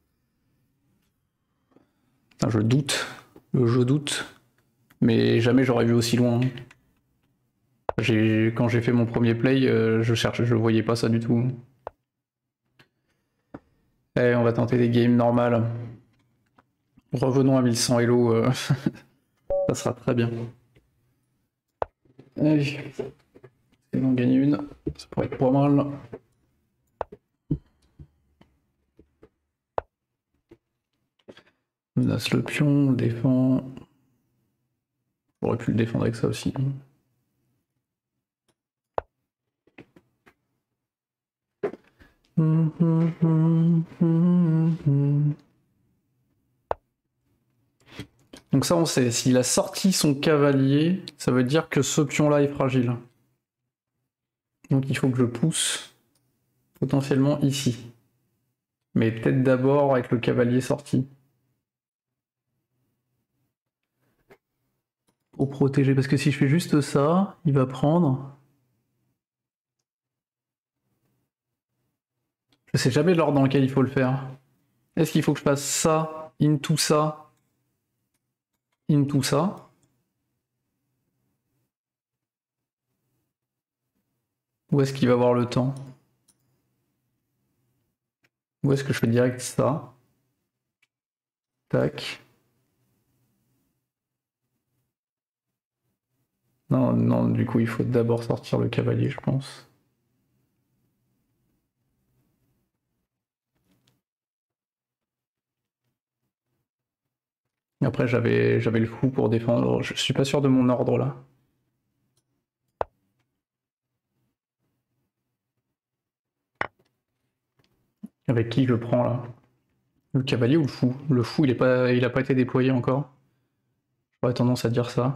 Putain, je doute. Je doute. Mais jamais j'aurais vu aussi loin. Quand j'ai fait mon premier play, je voyais pas ça du tout. Allez, on va tenter des games normales. Revenons à 1100 Elo, ça sera très bien. Allez, on en gagne une, ça pourrait être pas mal. On menace le pion, on le défend. J'aurais pu le défendre avec ça aussi. Donc ça on sait, s'il a sorti son cavalier, ça veut dire que ce pion-là est fragile. Donc il faut que je pousse potentiellement ici. Mais peut-être d'abord avec le cavalier sorti. Pour protéger, parce que si je fais juste ça, il va prendre... Je sais jamais l'ordre dans lequel il faut le faire. Est-ce qu'il faut que je fasse ça, into ça, into ça? Ou est-ce qu'il va avoir le temps? Ou est-ce que je fais direct ça? Tac. Non, non, du coup il faut d'abord sortir le cavalier, je pense. Après j'avais le fou pour défendre, je suis pas sûr de mon ordre là. Avec qui je prends là? Le cavalier ou le fou? Le fou il a pas été déployé encore. J'aurais tendance à dire ça.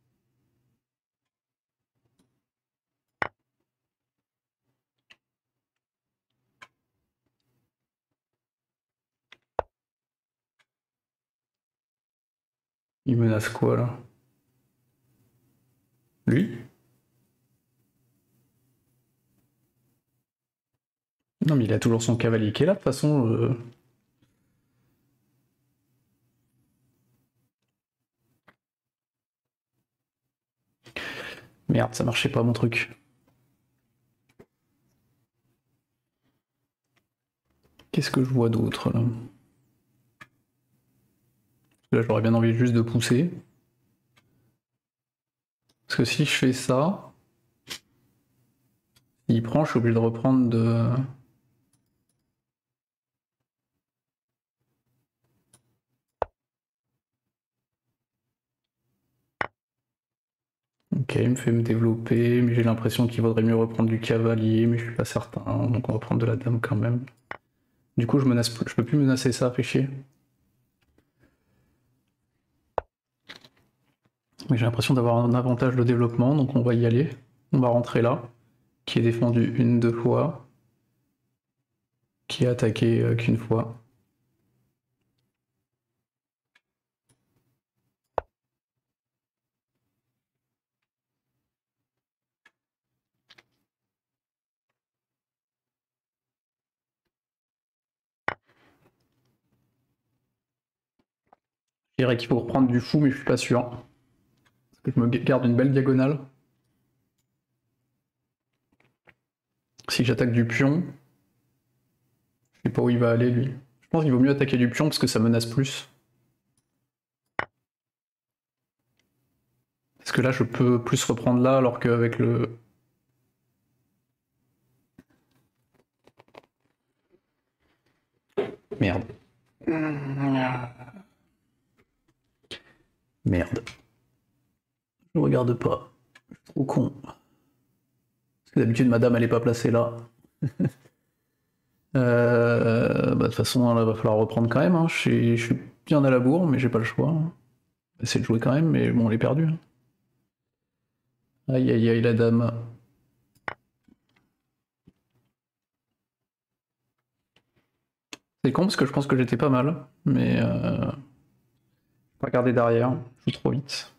Il menace quoi là? Lui? Non mais il a toujours son cavalier qui est là de toute façon. Merde, ça marchait pas mon truc. Qu'est-ce que je vois d'autre là? Là j'aurais bien envie juste de pousser. Parce que si je fais ça, s'il prend, je suis obligé de reprendre de... Ok, il me fait me développer, mais j'ai l'impression qu'il vaudrait mieux reprendre du cavalier, mais je suis pas certain, donc on va prendre de la dame quand même. Du coup, je peux plus menacer ça, fait chier. Mais j'ai l'impression d'avoir un avantage de développement, donc on va y aller. On va rentrer là, qui est défendu une, deux fois, qui est attaqué qu'une fois. Je dirais qu'il faut reprendre du fou, mais je suis pas sûr. Parce que je me garde une belle diagonale. Si j'attaque du pion, je sais pas où il va aller lui. Je pense qu'il vaut mieux attaquer du pion parce que ça menace plus. Parce que là, je peux plus reprendre là alors qu'avec le... Merde. Merde. Je regarde pas. Je suis trop con. Parce que d'habitude, madame, elle est pas placée là. Bah, de toute façon, là, va falloir reprendre quand même. Hein. Je suis bien à la bourre, mais j'ai pas le choix. Essayer de jouer quand même, mais bon, on est perdu. Aïe aïe aïe, la dame. C'est con parce que je pense que j'étais pas mal, mais pas regarder derrière, je joue trop vite.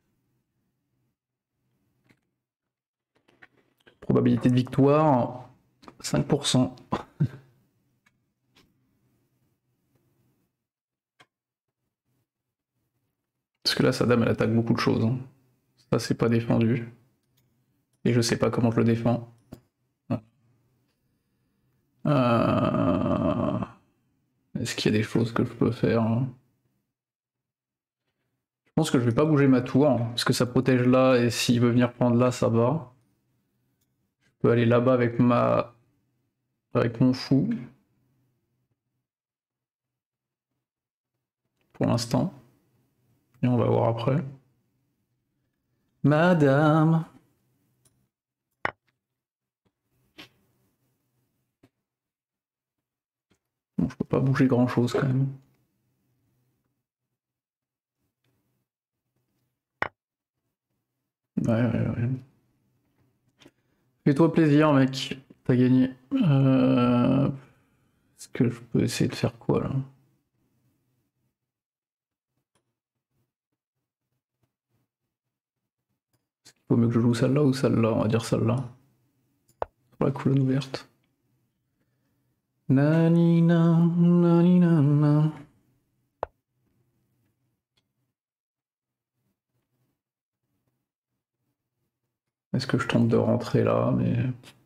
Probabilité de victoire, 5%. Parce que là, sa dame, elle attaque beaucoup de choses. Hein. Ça, c'est pas défendu. Et je sais pas comment je le défends. Est-ce qu'il y a des choses que je peux faire? Je pense que je vais pas bouger ma tour, hein, parce que ça protège là, et s'il veut venir prendre là, ça va. Je peux aller là-bas avec avec mon fou. Pour l'instant. Et on va voir après. Madame. Bon, je peux pas bouger grand-chose quand même. Ouais. Fais-toi plaisir, mec. T'as gagné. Est-ce que je peux essayer de faire quoi, là? Est-ce qu'il vaut mieux que je joue celle-là ou celle-là? On va dire celle-là. Sur la colonne ouverte. Nanina, nanina. Est-ce que je tente de rentrer là? Mais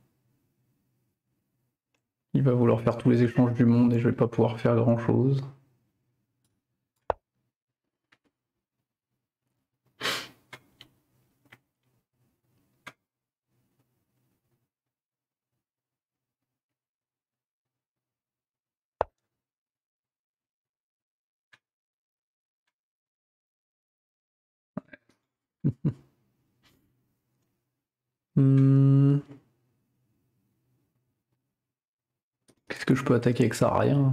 il va vouloir faire tous les échanges du monde et je vais pas pouvoir faire grand-chose. Qu'est-ce que je peux attaquer avec ça? Rien.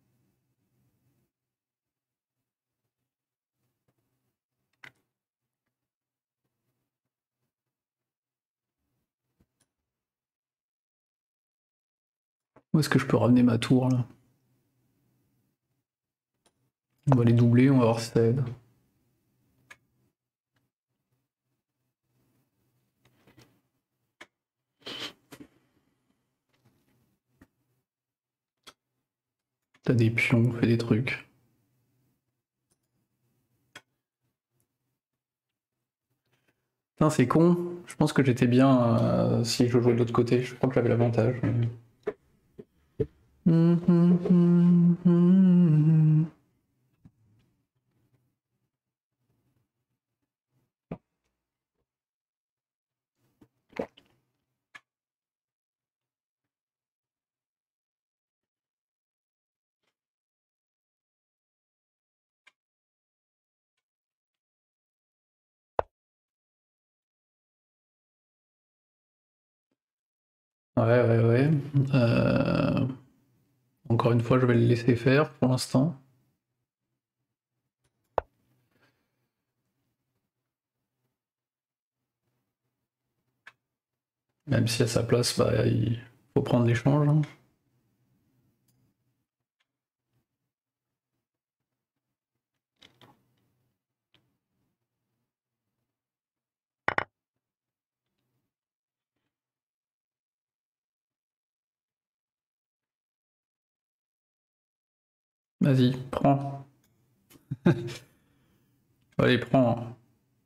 Où est-ce que je peux ramener ma tour là? On va les doubler, on va voir si ça aide. T'as des pions, fais des trucs. Putain, c'est con. Je pense que j'étais bien si je jouais de l'autre côté. Je crois que j'avais l'avantage. Ouais. Encore une fois, je vais le laisser faire pour l'instant. Même si à sa place, bah, il faut prendre l'échange. Hein. Vas-y, prends. Allez, prends.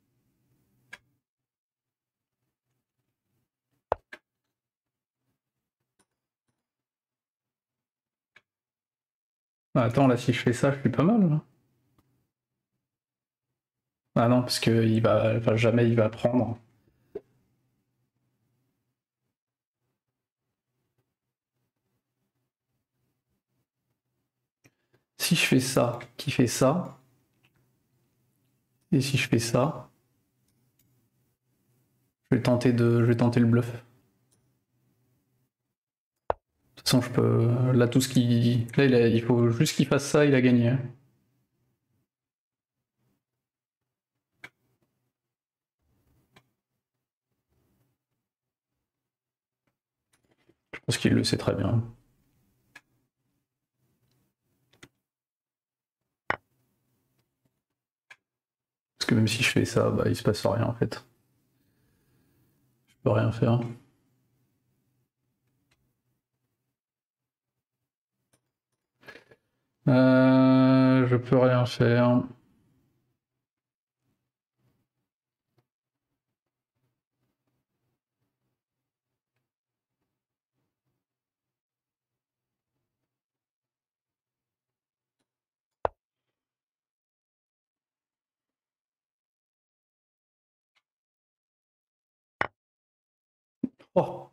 Ah, attends, là, si je fais ça, je suis pas mal. Là. Ah non, parce que enfin, jamais il va prendre. Si je fais ça, qui fait ça, et si je fais ça, je vais tenter le bluff. De toute façon, je peux. Là, tout ce qui. Là, il faut juste qu'il fasse ça, il a gagné. Hein. Je pense qu'il le sait très bien. Parce que même si je fais ça, bah, il se passe rien en fait. Je peux rien faire. Je peux rien faire. Oh.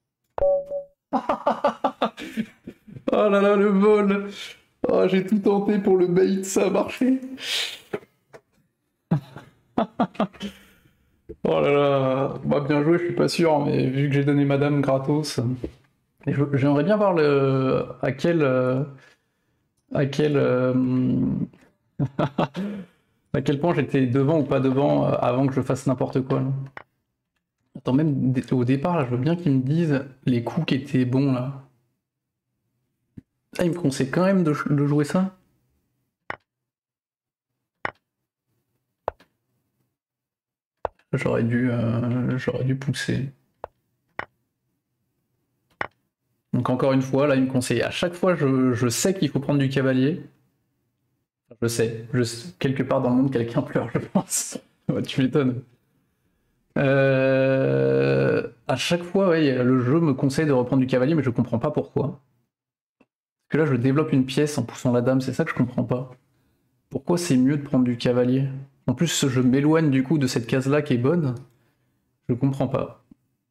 Oh là là, le vol. Oh, j'ai tout tenté pour le bait, ça a marché. Oh là là. Bah, bien joué, je suis pas sûr, mais vu que j'ai donné madame gratos. Et j'aimerais bien voir à quel à quel point j'étais devant ou pas devant avant que je fasse n'importe quoi, là. Attends, même au départ, là, je veux bien qu'ils me disent les coups qui étaient bons, là. Ah, il me conseille quand même de jouer ça? J'aurais dû pousser. Donc encore une fois, là, il me conseille. À chaque fois, je sais qu'il faut prendre du cavalier. Je sais. Quelque part dans le monde, quelqu'un pleure, je pense. Ouais, tu m'étonnes. À chaque fois, ouais, le jeu me conseille de reprendre du cavalier, mais je comprends pas pourquoi. Parce que là, je développe une pièce en poussant la dame, c'est ça que je comprends pas. Pourquoi c'est mieux de prendre du cavalier? En plus, je m'éloigne du coup de cette case-là qui est bonne. Je comprends pas.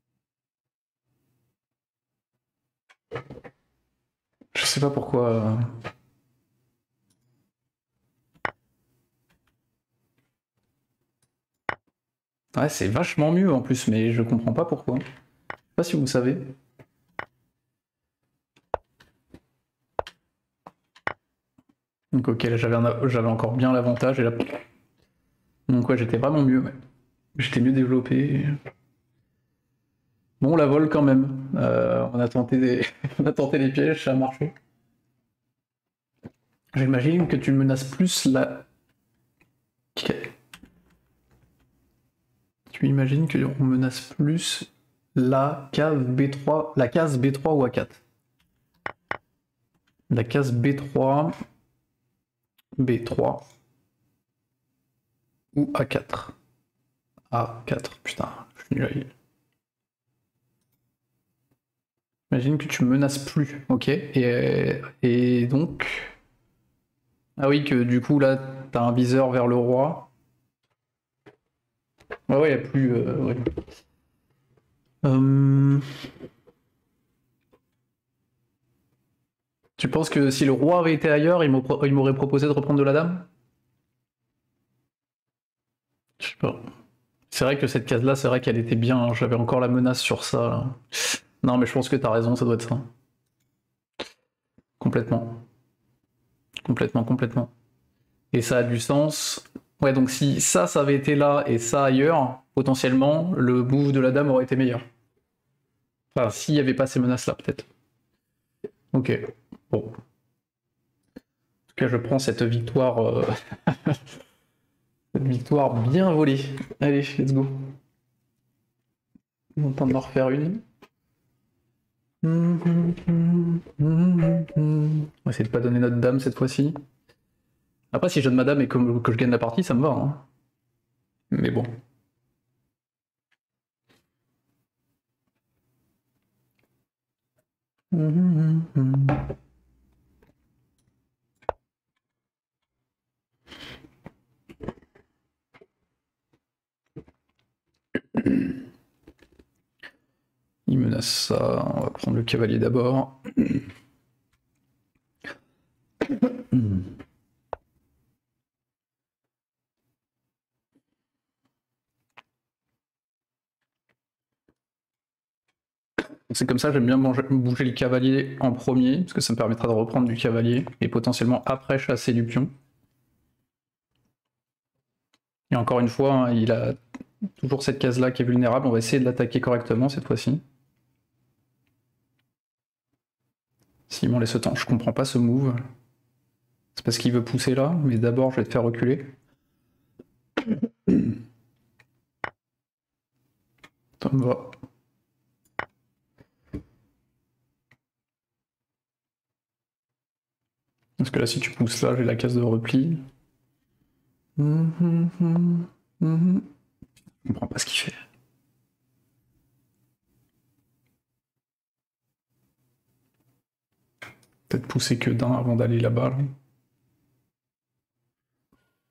Je sais pas pourquoi. Ouais, c'est vachement mieux en plus, mais je comprends pas pourquoi. Je sais pas si vous savez. Donc ok, là j'avais encore bien l'avantage et là. Donc ouais, j'étais vraiment mieux, ouais. J'étais mieux développé. Bon, on la vole quand même. On a tenté on a tenté les pièges, ça a marché. J'imagine que tu menaces plus la. Tu imagines qu'on menace plus la case B3, la case B3 ou A4. La case B3, B3 ou A4. A4, putain, je suis nul à lire. Imagine que tu menaces plus, ok? Et donc. Ah oui, que du coup là, t'as un viseur vers le roi. Ouais, ouais, y a plus. Ouais. Tu penses que si le roi avait été ailleurs, il m'aurait proposé de reprendre de la dame? Je sais pas. C'est vrai que cette case-là, c'est vrai qu'elle était bien, hein. J'avais encore la menace sur ça, là. Non, mais je pense que t'as raison, ça doit être ça. Complètement. Complètement, complètement. Et ça a du sens. Ouais, donc si ça avait été là et ça ailleurs, potentiellement, le move de la dame aurait été meilleur. Enfin, s'il n'y avait pas ces menaces-là, peut-être. Ok. Bon. En tout cas, je prends cette victoire, cette victoire bien volée. Allez, let's go. On tente d'en refaire une. On va essayer de pas donner notre dame cette fois-ci. Après, si je donne ma dame et que je gagne la partie, ça me va, hein. Mais bon. Il menace ça, on va prendre le cavalier d'abord. C'est comme ça, j'aime bien bouger le cavalier en premier, parce que ça me permettra de reprendre du cavalier, et potentiellement après chasser du pion. Et encore une fois, hein, il a toujours cette case-là qui est vulnérable, on va essayer de l'attaquer correctement cette fois-ci. S'il m'en laisse autant, je comprends pas ce move. C'est parce qu'il veut pousser là, mais d'abord je vais te faire reculer. Ça me va. Parce que là, si tu pousses là, j'ai la case de repli. Je comprends pas ce qu'il fait. Peut-être pousser que d'un avant d'aller là-bas. Là.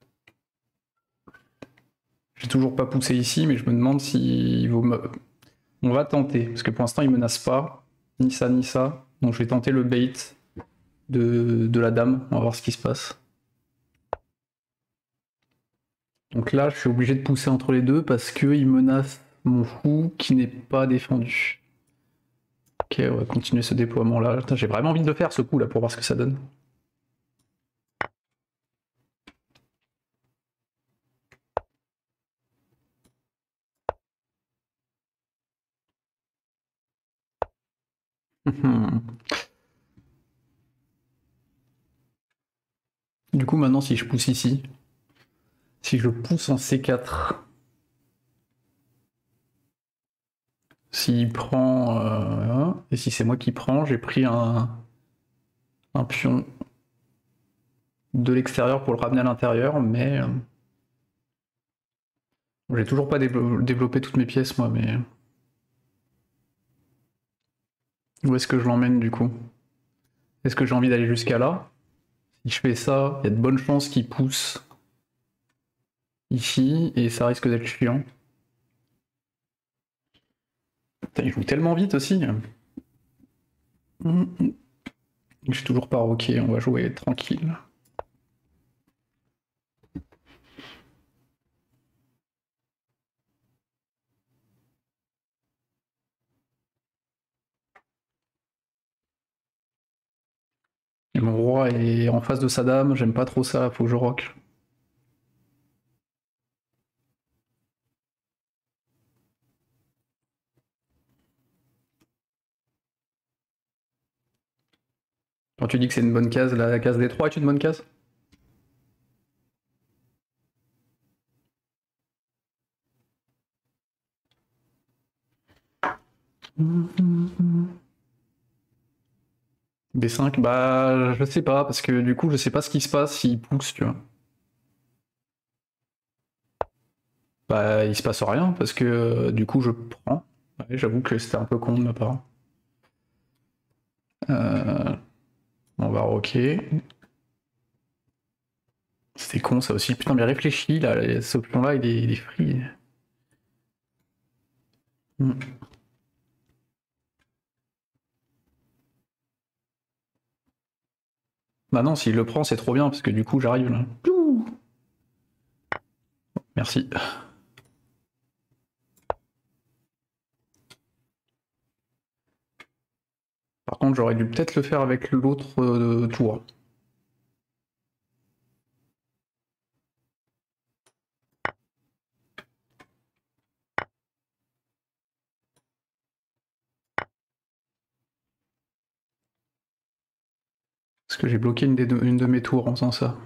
J'ai toujours pas poussé ici, mais je me demande s'il vaut On va tenter, parce que pour l'instant il menace pas, ni ça ni ça. Donc je vais tenter le bait de la dame, on va voir ce qui se passe. Donc là je suis obligé de pousser entre les deux parce qu'il menace mon fou qui n'est pas défendu. Ok, on va continuer ce déploiement là. J'ai vraiment envie de le faire ce coup là pour voir ce que ça donne. Du coup maintenant si je pousse ici, si je pousse en C4, s'il prend... et si c'est moi qui prends, j'ai pris un pion de l'extérieur pour le ramener à l'intérieur, mais... j'ai toujours pas développé toutes mes pièces moi, mais... Où est-ce que je l'emmène du coup? Est-ce que j'ai envie d'aller jusqu'à là? Si je fais ça, il y a de bonnes chances qu'il pousse ici, et ça risque d'être chiant. Putain, il joue tellement vite aussi. Je suis toujours pas ok, on va jouer tranquille. Et mon roi est en face de sa dame, j'aime pas trop ça, faut que je rock. Quand tu dis que c'est une bonne case, la case D3 est une bonne case? B5, bah je sais pas, parce que du coup je sais pas ce qui se passe s'il pousse, tu vois. Bah il se passe rien, parce que du coup je prends. Ouais, j'avoue que c'était un peu con de ma part. On va rocker. C'était con ça aussi. Putain mais réfléchis là, ce option là il est free. Bah non, s'il le prend c'est trop bien, parce que du coup j'arrive là. Merci. Par contre j'aurais dû peut-être le faire avec l'autre tour. Parce que j'ai bloqué une de mes tours en faisant ça.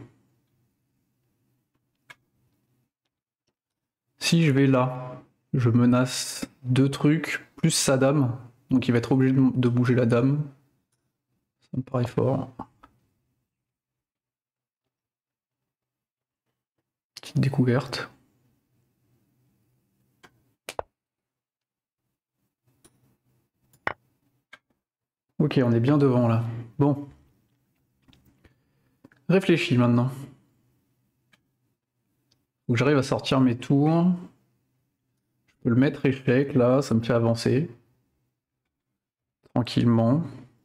Si je vais là, je menace deux trucs, plus sa dame. Donc il va être obligé de bouger la dame. Ça me paraît fort. Petite découverte. Ok, on est bien devant là. Bon. Réfléchis maintenant. Faut que j'arrive à sortir mes tours. Je peux le mettre échec là, ça me fait avancer. Tranquillement.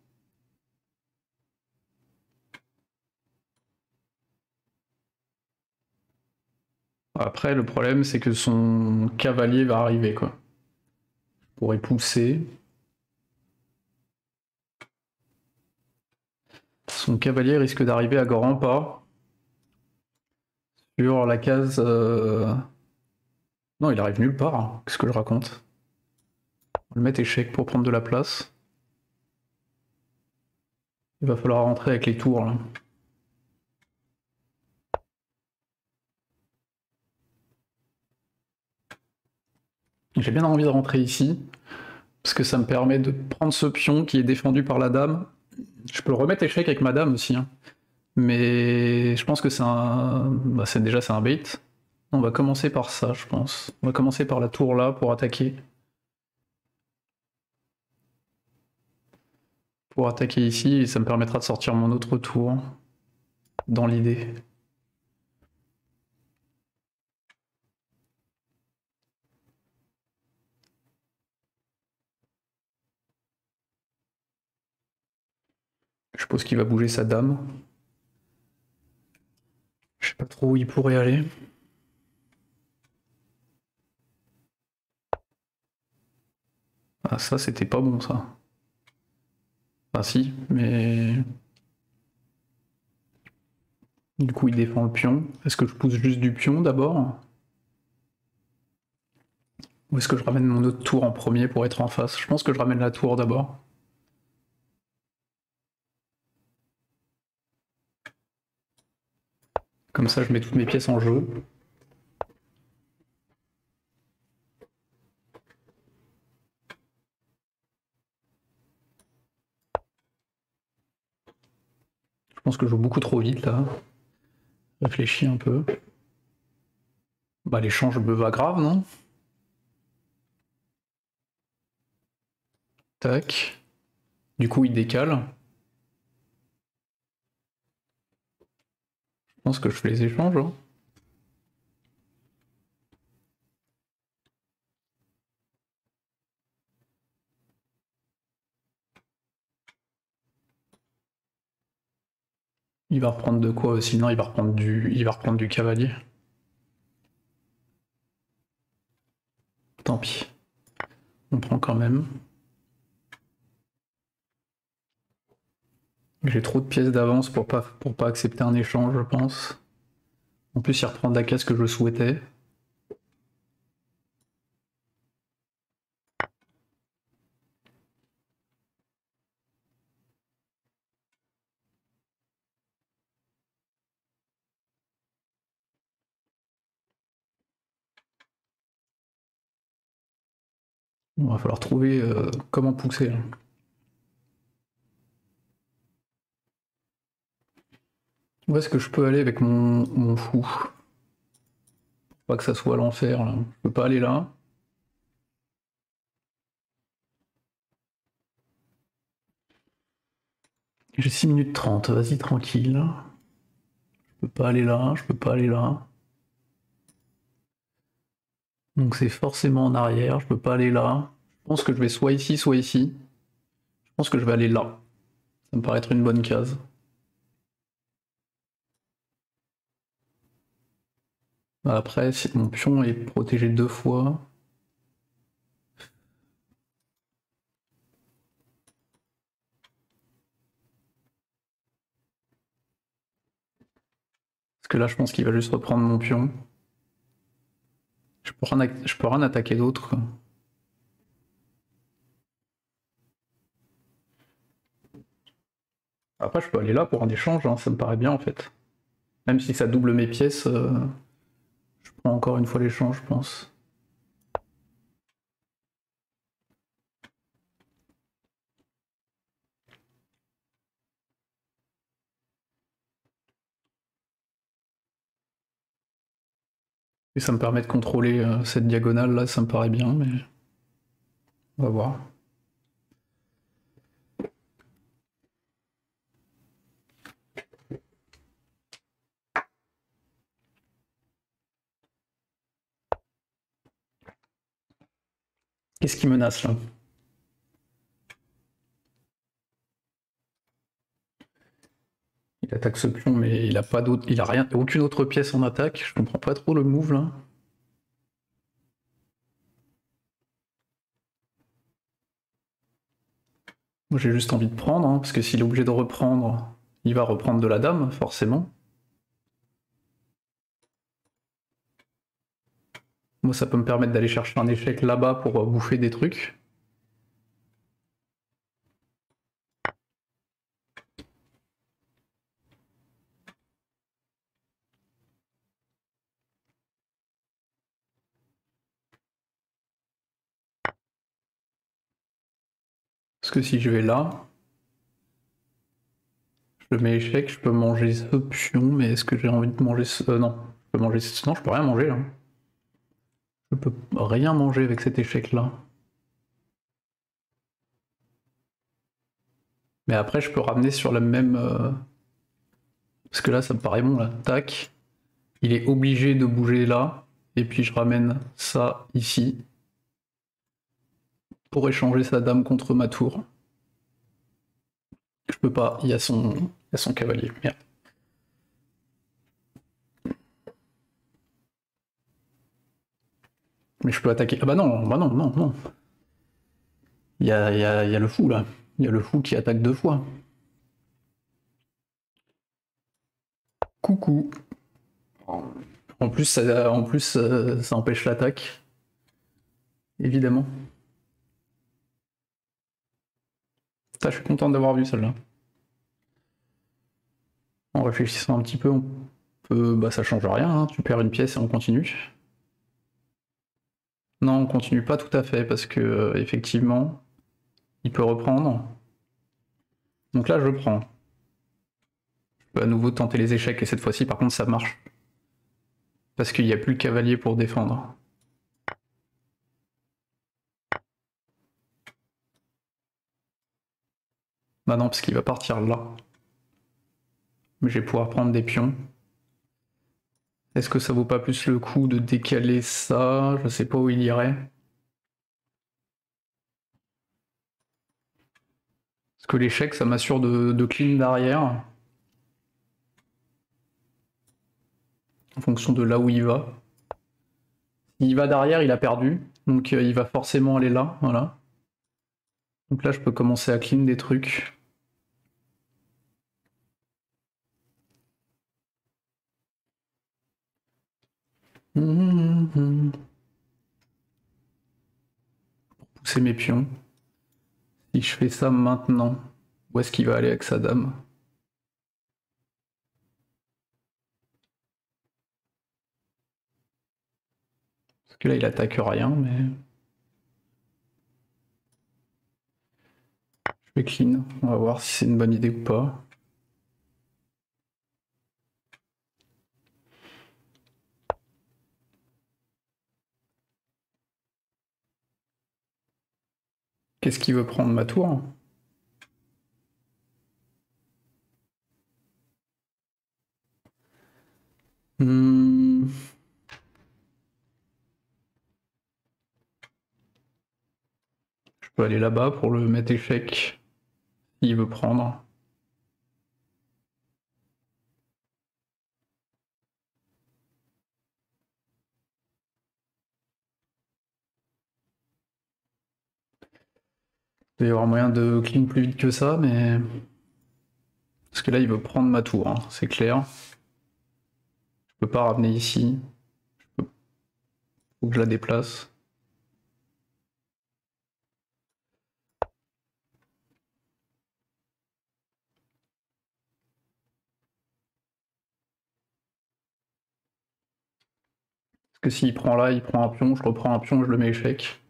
Après, le problème, c'est que son cavalier va arriver, quoi. Je pourrais pousser. Son cavalier risque d'arriver à grands pas. Sur la case... Non, il arrive nulle part. Hein. Qu'est-ce que je raconte? On va le mettre échec pour prendre de la place. Il va falloir rentrer avec les tours, là. J'ai bien envie de rentrer ici, parce que ça me permet de prendre ce pion qui est défendu par la dame. Je peux le remettre échec avec ma dame aussi, hein. Mais je pense que c'est un... Bah, déjà c'est un bait. On va commencer par ça, je pense. On va commencer par la tour là pour attaquer. Pour attaquer ici, et ça me permettra de sortir mon autre tour. Dans l'idée. Je suppose qu'il va bouger sa dame. Je sais pas trop où il pourrait aller. Ah ça c'était pas bon ça. Enfin si, mais... Du coup il défend le pion. Est-ce que je pousse juste du pion d'abord? Ou est-ce que je ramène mon autre tour en premier pour être en face? Je pense que je ramène la tour d'abord. Comme ça je mets toutes mes pièces en jeu. Je pense que je joue beaucoup trop vite là. Réfléchis un peu. Bah l'échange me va grave, non? Tac. Du coup il décale. Je pense que je fais les échanges. Hein. Il va reprendre de quoi? Sinon il va reprendre du cavalier. Tant pis. On prend quand même. J'ai trop de pièces d'avance pour pas accepter un échange, je pense. En plus, il reprend de la case que je souhaitais. Bon, va falloir trouver comment pousser. Là. Où est-ce que je peux aller avec mon fou? Pas que ça soit l'enfer. Là. Je peux pas aller là. J'ai 6 minutes 30, vas-y tranquille. Je peux pas aller là, je peux pas aller là. Donc c'est forcément en arrière, je peux pas aller là. Je pense que je vais soit ici, soit ici. Je pense que je vais aller là. Ça me paraît être une bonne case. Après, si mon pion est protégé 2 fois. Parce que là, je pense qu'il va juste reprendre mon pion. Je peux rien attaquer d'autre. Après, je peux aller là pour un échange, hein, ça me paraît bien en fait. Même si ça double mes pièces, je prends encore une fois l'échange, je pense. Et ça me permet de contrôler cette diagonale là, ça me paraît bien, mais on va voir. Qu'est-ce qui menace là? Il attaque ce pion, mais il a pas d'autre, il a rien, aucune autre pièce en attaque. Je comprends pas trop le move là. Moi j'ai juste envie de prendre, hein, parce que s'il est obligé de reprendre, il va reprendre de la dame, forcément. Moi ça peut me permettre d'aller chercher un échec là-bas pour bouffer des trucs. Parce que si je vais là, je mets échec, je peux manger ce pion, mais est-ce que j'ai envie de manger ce... non, je peux manger ce... Non, je peux rien manger là. Je peux rien manger avec cet échec là. Mais après je peux ramener sur la même... Parce que là ça me paraît bon là, tac. Il est obligé de bouger là, et puis je ramène ça ici. Pour échanger sa dame contre ma tour. Je peux pas, il y a son cavalier. Merde. Mais je peux attaquer. Ah bah non, bah non, non, non. Il y a le fou là. Il y a le fou qui attaque 2 fois. Coucou. Ça empêche l'attaque. Évidemment. Putain, je suis content d'avoir vu celle-là. En réfléchissant un petit peu, on peut. Bah ça change rien, hein. Tu perds une pièce et on continue. Non, on continue pas tout à fait parce que effectivement, il peut reprendre. Donc là, je prends. Je peux à nouveau tenter les échecs et cette fois-ci, par contre, ça marche. Parce qu'il n'y a plus le cavalier pour défendre. Bah non, parce qu'il va partir là. Mais je vais pouvoir prendre des pions. Est-ce que ça vaut pas plus le coup de décaler ça? Je sais pas où il irait. Parce que l'échec, ça m'assure de clean derrière. En fonction de là où il va. S'il va derrière, il a perdu. Donc il va forcément aller là, voilà. Donc là, je peux commencer à clean des trucs. Pour pousser mes pions. Si je fais ça maintenant, où est-ce qu'il va aller avec sa dame? Parce que là, il attaque rien, mais... Je vais clean. On va voir si c'est une bonne idée ou pas. Qu'est-ce qu'il veut prendre ma tour? Hmm. Je peux aller là-bas pour le mettre échec. S'il veut prendre. Il doit y avoir moyen de clean plus vite que ça, mais... Parce que là, il veut prendre ma tour, hein, c'est clair. Je peux pas ramener ici. Faut que je la déplace. Parce que s'il prend là, il prend un pion, je reprends un pion, je le mets échec.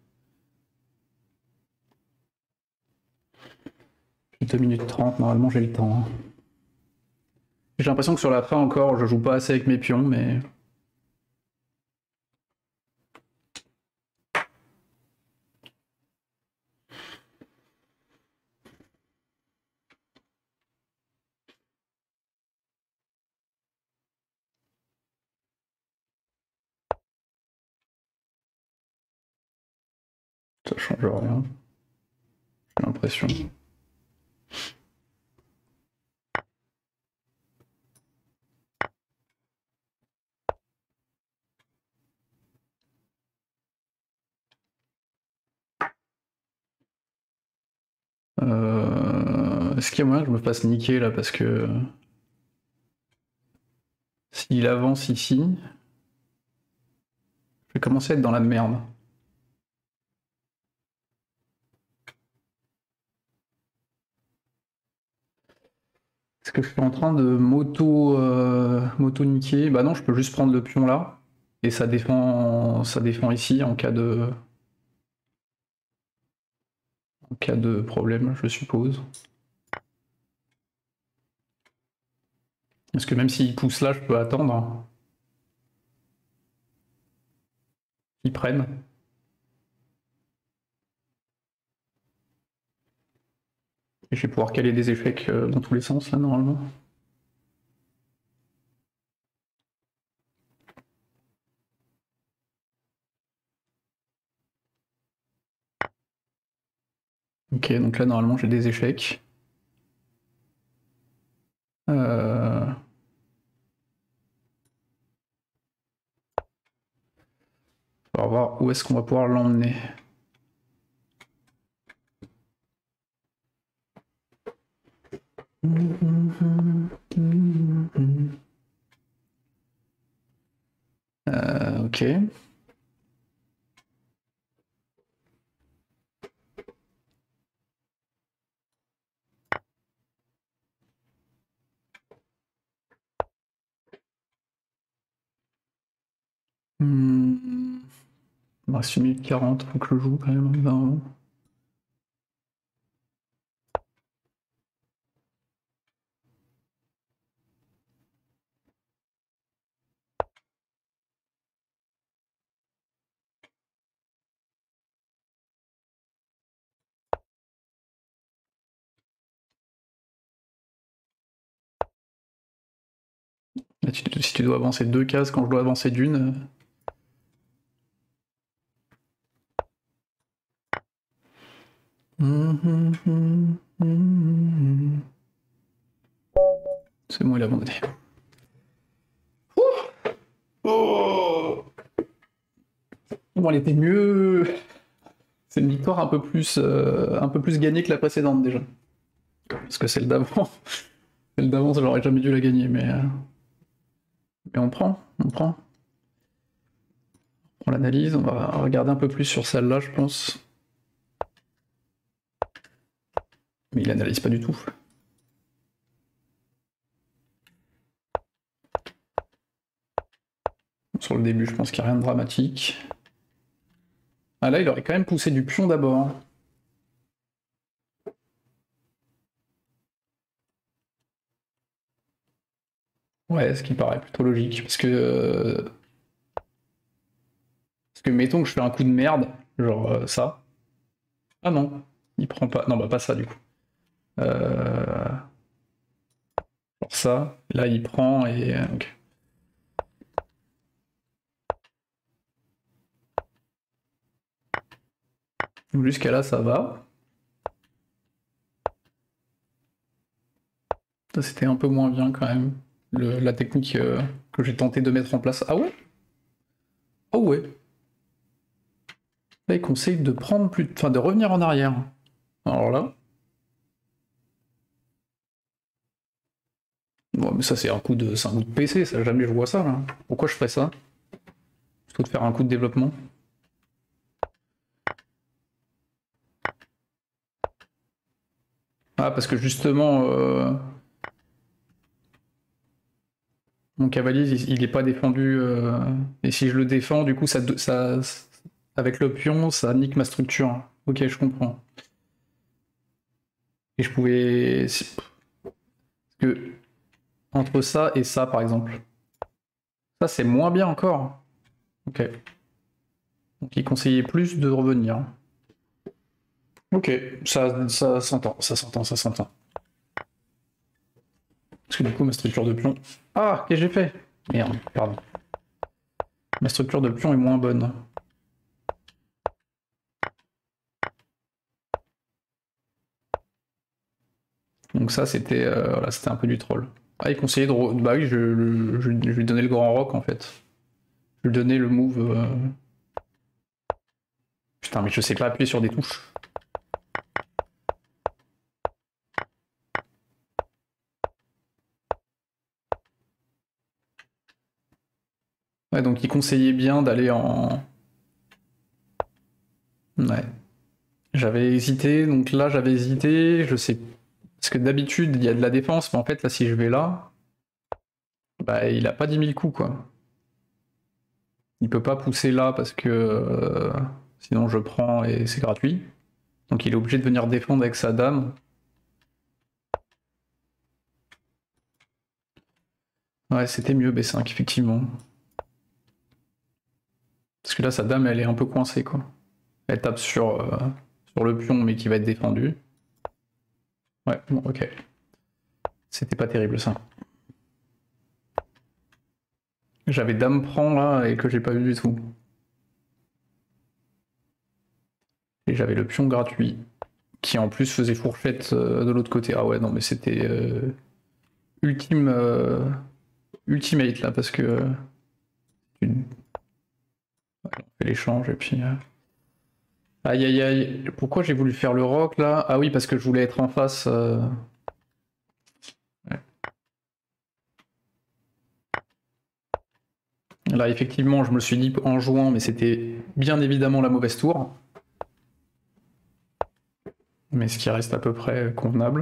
J'ai 2 minutes 30, normalement j'ai le temps. Hein. J'ai l'impression que sur la fin encore, je joue pas assez avec mes pions, mais... Ça change rien, j'ai l'impression. Est-ce qu'il y a moyen que je me fasse niquer là parce que... S'il avance ici... Je vais commencer à être dans la merde. Est-ce que je suis en train de moto-niquer? Bah non, je peux juste prendre le pion là. Et ça défend ici en cas de... En cas de problème, je suppose. Parce que même s'il pousse là, je peux attendre. Ils prennent. Et je vais pouvoir caler des échecs dans tous les sens là, normalement. Ok, donc là, normalement, j'ai des échecs. Euh... On va voir où est-ce qu'on va pouvoir l'emmener. Ok. Il me reste 1 minute 40, faut que je joue quand même. Évidemment. Là, si tu dois avancer 2 cases quand je dois avancer d'une. C'est bon, il a abandonné. Oh, bon, elle était mieux. C'est une victoire un peu plus gagnée que la précédente déjà. Parce que celle d'avant, j'aurais jamais dû la gagner, mais on prend. On prend l'analyse, on va regarder un peu plus sur celle-là, je pense. Mais il analyse pas du tout. Sur le début, je pense qu'il n'y a rien de dramatique. Ah là, il aurait quand même poussé du pion d'abord. Ouais, ce qui paraît plutôt logique, parce que mettons que je fais un coup de merde, genre ça. Ah non, il prend pas. Non, bah pas ça du coup. Genre ça, là il prend et. Ok. Donc, jusqu'à là, ça va. Ça, c'était un peu moins bien quand même. La technique que j'ai tenté de mettre en place. Ah ouais? Ah ouais. Là, il conseille de prendre plus. Enfin, de revenir en arrière. Alors là. Bon, mais ça, c'est un coup de PC, ça, jamais je vois ça là. Pourquoi je ferais ça? Plutôt de faire un coup de développement. Ah, parce que justement, mon cavalier, il est pas défendu. Et si je le défends, du coup, avec le pion, ça nique ma structure. Ok, je comprends. Et je pouvais. Parce que entre ça et ça, par exemple. Ça, c'est moins bien encore. Ok. Donc, il conseillait plus de revenir. Ok, ça s'entend, ça s'entend, ça s'entend. Parce que du coup, ma structure de pion. Ah, qu'est-ce que j'ai fait? Merde, pardon. Ma structure de pion est moins bonne. Donc ça, c'était voilà, c'était un peu du troll. Ah, il conseillait de... Bah oui, je lui donnais le grand rock, en fait. Je lui donnais le move... Putain, mais je sais pas appuyer sur des touches. Ouais, donc il conseillait bien d'aller en... Ouais. J'avais hésité, donc là, j'avais hésité, je sais... Parce que d'habitude, il y a de la défense, mais en fait, là, si je vais là... Bah, il a pas 10 000 coups, quoi. Il peut pas pousser là parce que sinon je prends et c'est gratuit. Donc il est obligé de venir défendre avec sa dame. Ouais, c'était mieux B5, effectivement. Parce que là, sa dame, elle est un peu coincée, quoi. Elle tape sur le pion, mais qui va être défendu. Ouais, bon, ok. C'était pas terrible, ça. J'avais dame prend, là, et que j'ai pas vu du tout. Et j'avais le pion gratuit, qui en plus faisait fourchette de l'autre côté. Ah ouais, non, mais c'était... ultimate là, parce que ouais, on fait l'échange et puis. Aïe aïe aïe, pourquoi j'ai voulu faire le rock là? Ah oui, parce que je voulais être en face. Ouais. Là, effectivement, je me le suis dit en jouant, mais c'était bien évidemment la mauvaise tour. Mais ce qui reste à peu près convenable.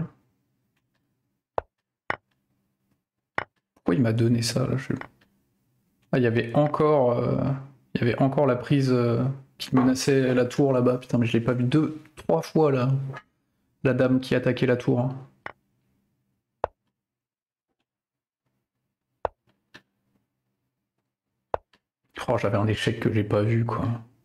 Pourquoi il m'a donné ça là Ah, il y avait encore la prise qui menaçait la tour là-bas. Putain, mais je l'ai pas vu deux, trois fois là. La dame qui attaquait la tour, hein. Oh, j'avais un échec que j'ai pas vu, quoi.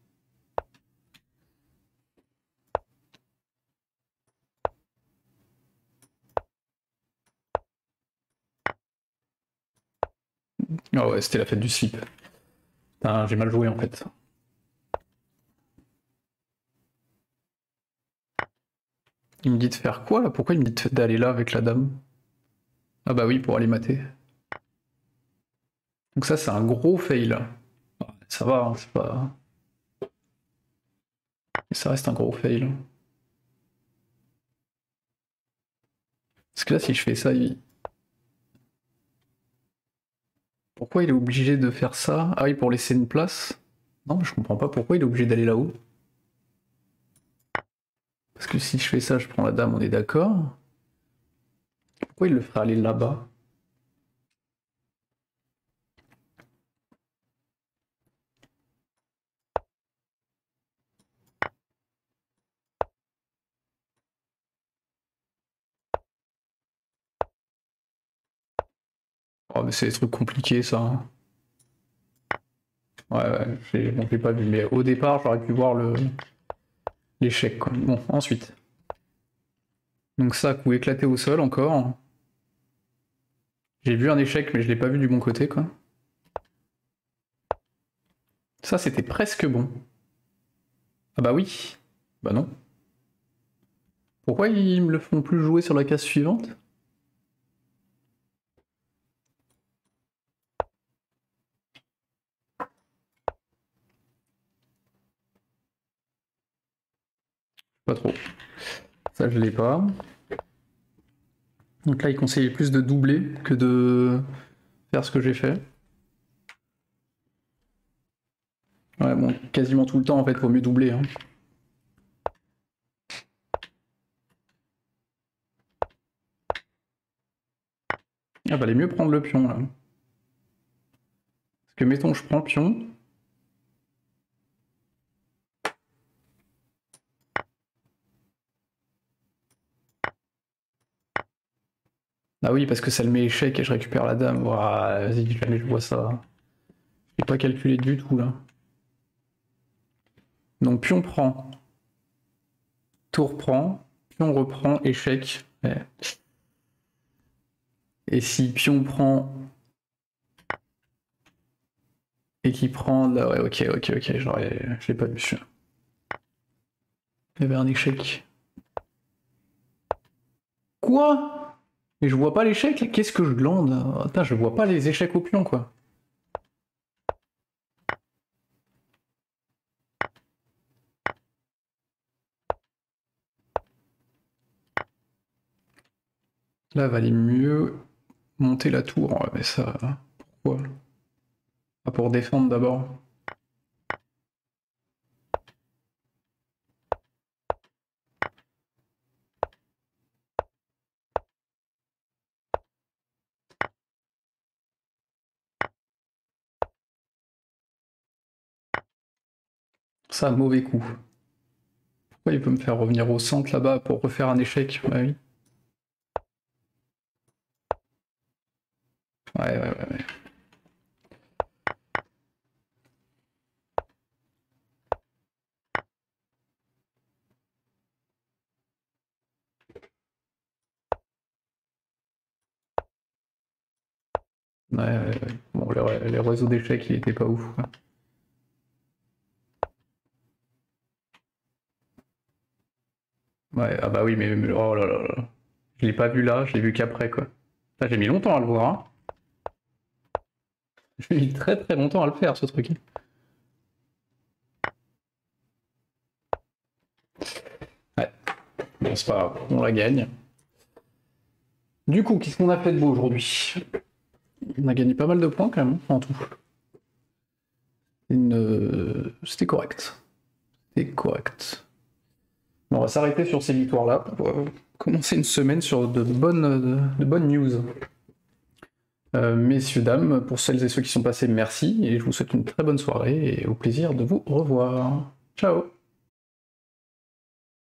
Ah ouais, c'était la fête du slip. Putain, j'ai mal joué en fait. Il me dit de faire quoi là? Pourquoi il me dit d'aller là avec la dame? Ah bah oui, pour aller mater. Donc ça, c'est un gros fail. Ça va, hein, c'est pas. Mais ça reste un gros fail. Parce que là, si je fais ça, pourquoi il est obligé de faire ça? Ah oui, pour laisser une place? Non, mais je comprends pas pourquoi il est obligé d'aller là-haut. Parce que si je fais ça, je prends la dame, on est d'accord. Pourquoi il le ferait aller là-bas? Oh, mais c'est des trucs compliqués, ça, hein. Ouais, ouais, j'ai pas vu. Mais au départ, j'aurais pu voir l'échec, quoi. Bon, ensuite. Donc ça, coup éclaté au sol encore. J'ai vu un échec, mais je l'ai pas vu du bon côté, quoi. Ça, c'était presque bon. Ah bah oui. Bah non. Pourquoi ils me le font plus jouer sur la case suivante? Pas trop. Ça, je l'ai pas. Donc là, il conseillait plus de doubler que de faire ce que j'ai fait. Ouais, bon, quasiment tout le temps, en fait, vaut mieux doubler, hein. Ah, valait mieux prendre le pion, là. Parce que, mettons, je prends le pion. Ah oui, parce que ça le met échec et je récupère la dame. Ouah, vas-y, jamais je vois ça. J'ai pas calculé du tout, là. Donc, pion prend. Tour prend. Pion reprend. Échec. Ouais. Et si pion prend et qui prend là, ouais, ok, ok, ok, je l'ai pas vu celui-là. Il y avait un échec. Quoi? Mais je vois pas l'échec là, qu'est-ce que je glande? Attends, je vois pas les échecs au pion quoi. Là, valait mieux monter la tour, ouais, mais ça. Pourquoi? Ah, pour défendre d'abord. Ça, mauvais coup. Pourquoi il peut me faire revenir au centre là-bas pour refaire un échec? Bah oui. Ouais, ouais, ouais. Ouais, ouais, ouais. Bon, les réseaux d'échecs, il était pas ouf, quoi. Ouais, ah bah oui, mais oh là là là. Je l'ai pas vu là, je l'ai vu qu'après, quoi. Ça, j'ai mis longtemps à le voir. Hein. J'ai mis très très longtemps à le faire, ce truc. Ouais. Bon, c'est pas grave, on la gagne. Du coup, qu'est-ce qu'on a fait de beau aujourd'hui? On a gagné pas mal de points quand même, en tout. C'était correct. C'était correct. Bon, on va s'arrêter sur ces victoires-là pour commencer une semaine sur de bonnes news. Messieurs, dames, pour celles et ceux qui sont passés, merci, et je vous souhaite une très bonne soirée, et au plaisir de vous revoir. Ciao!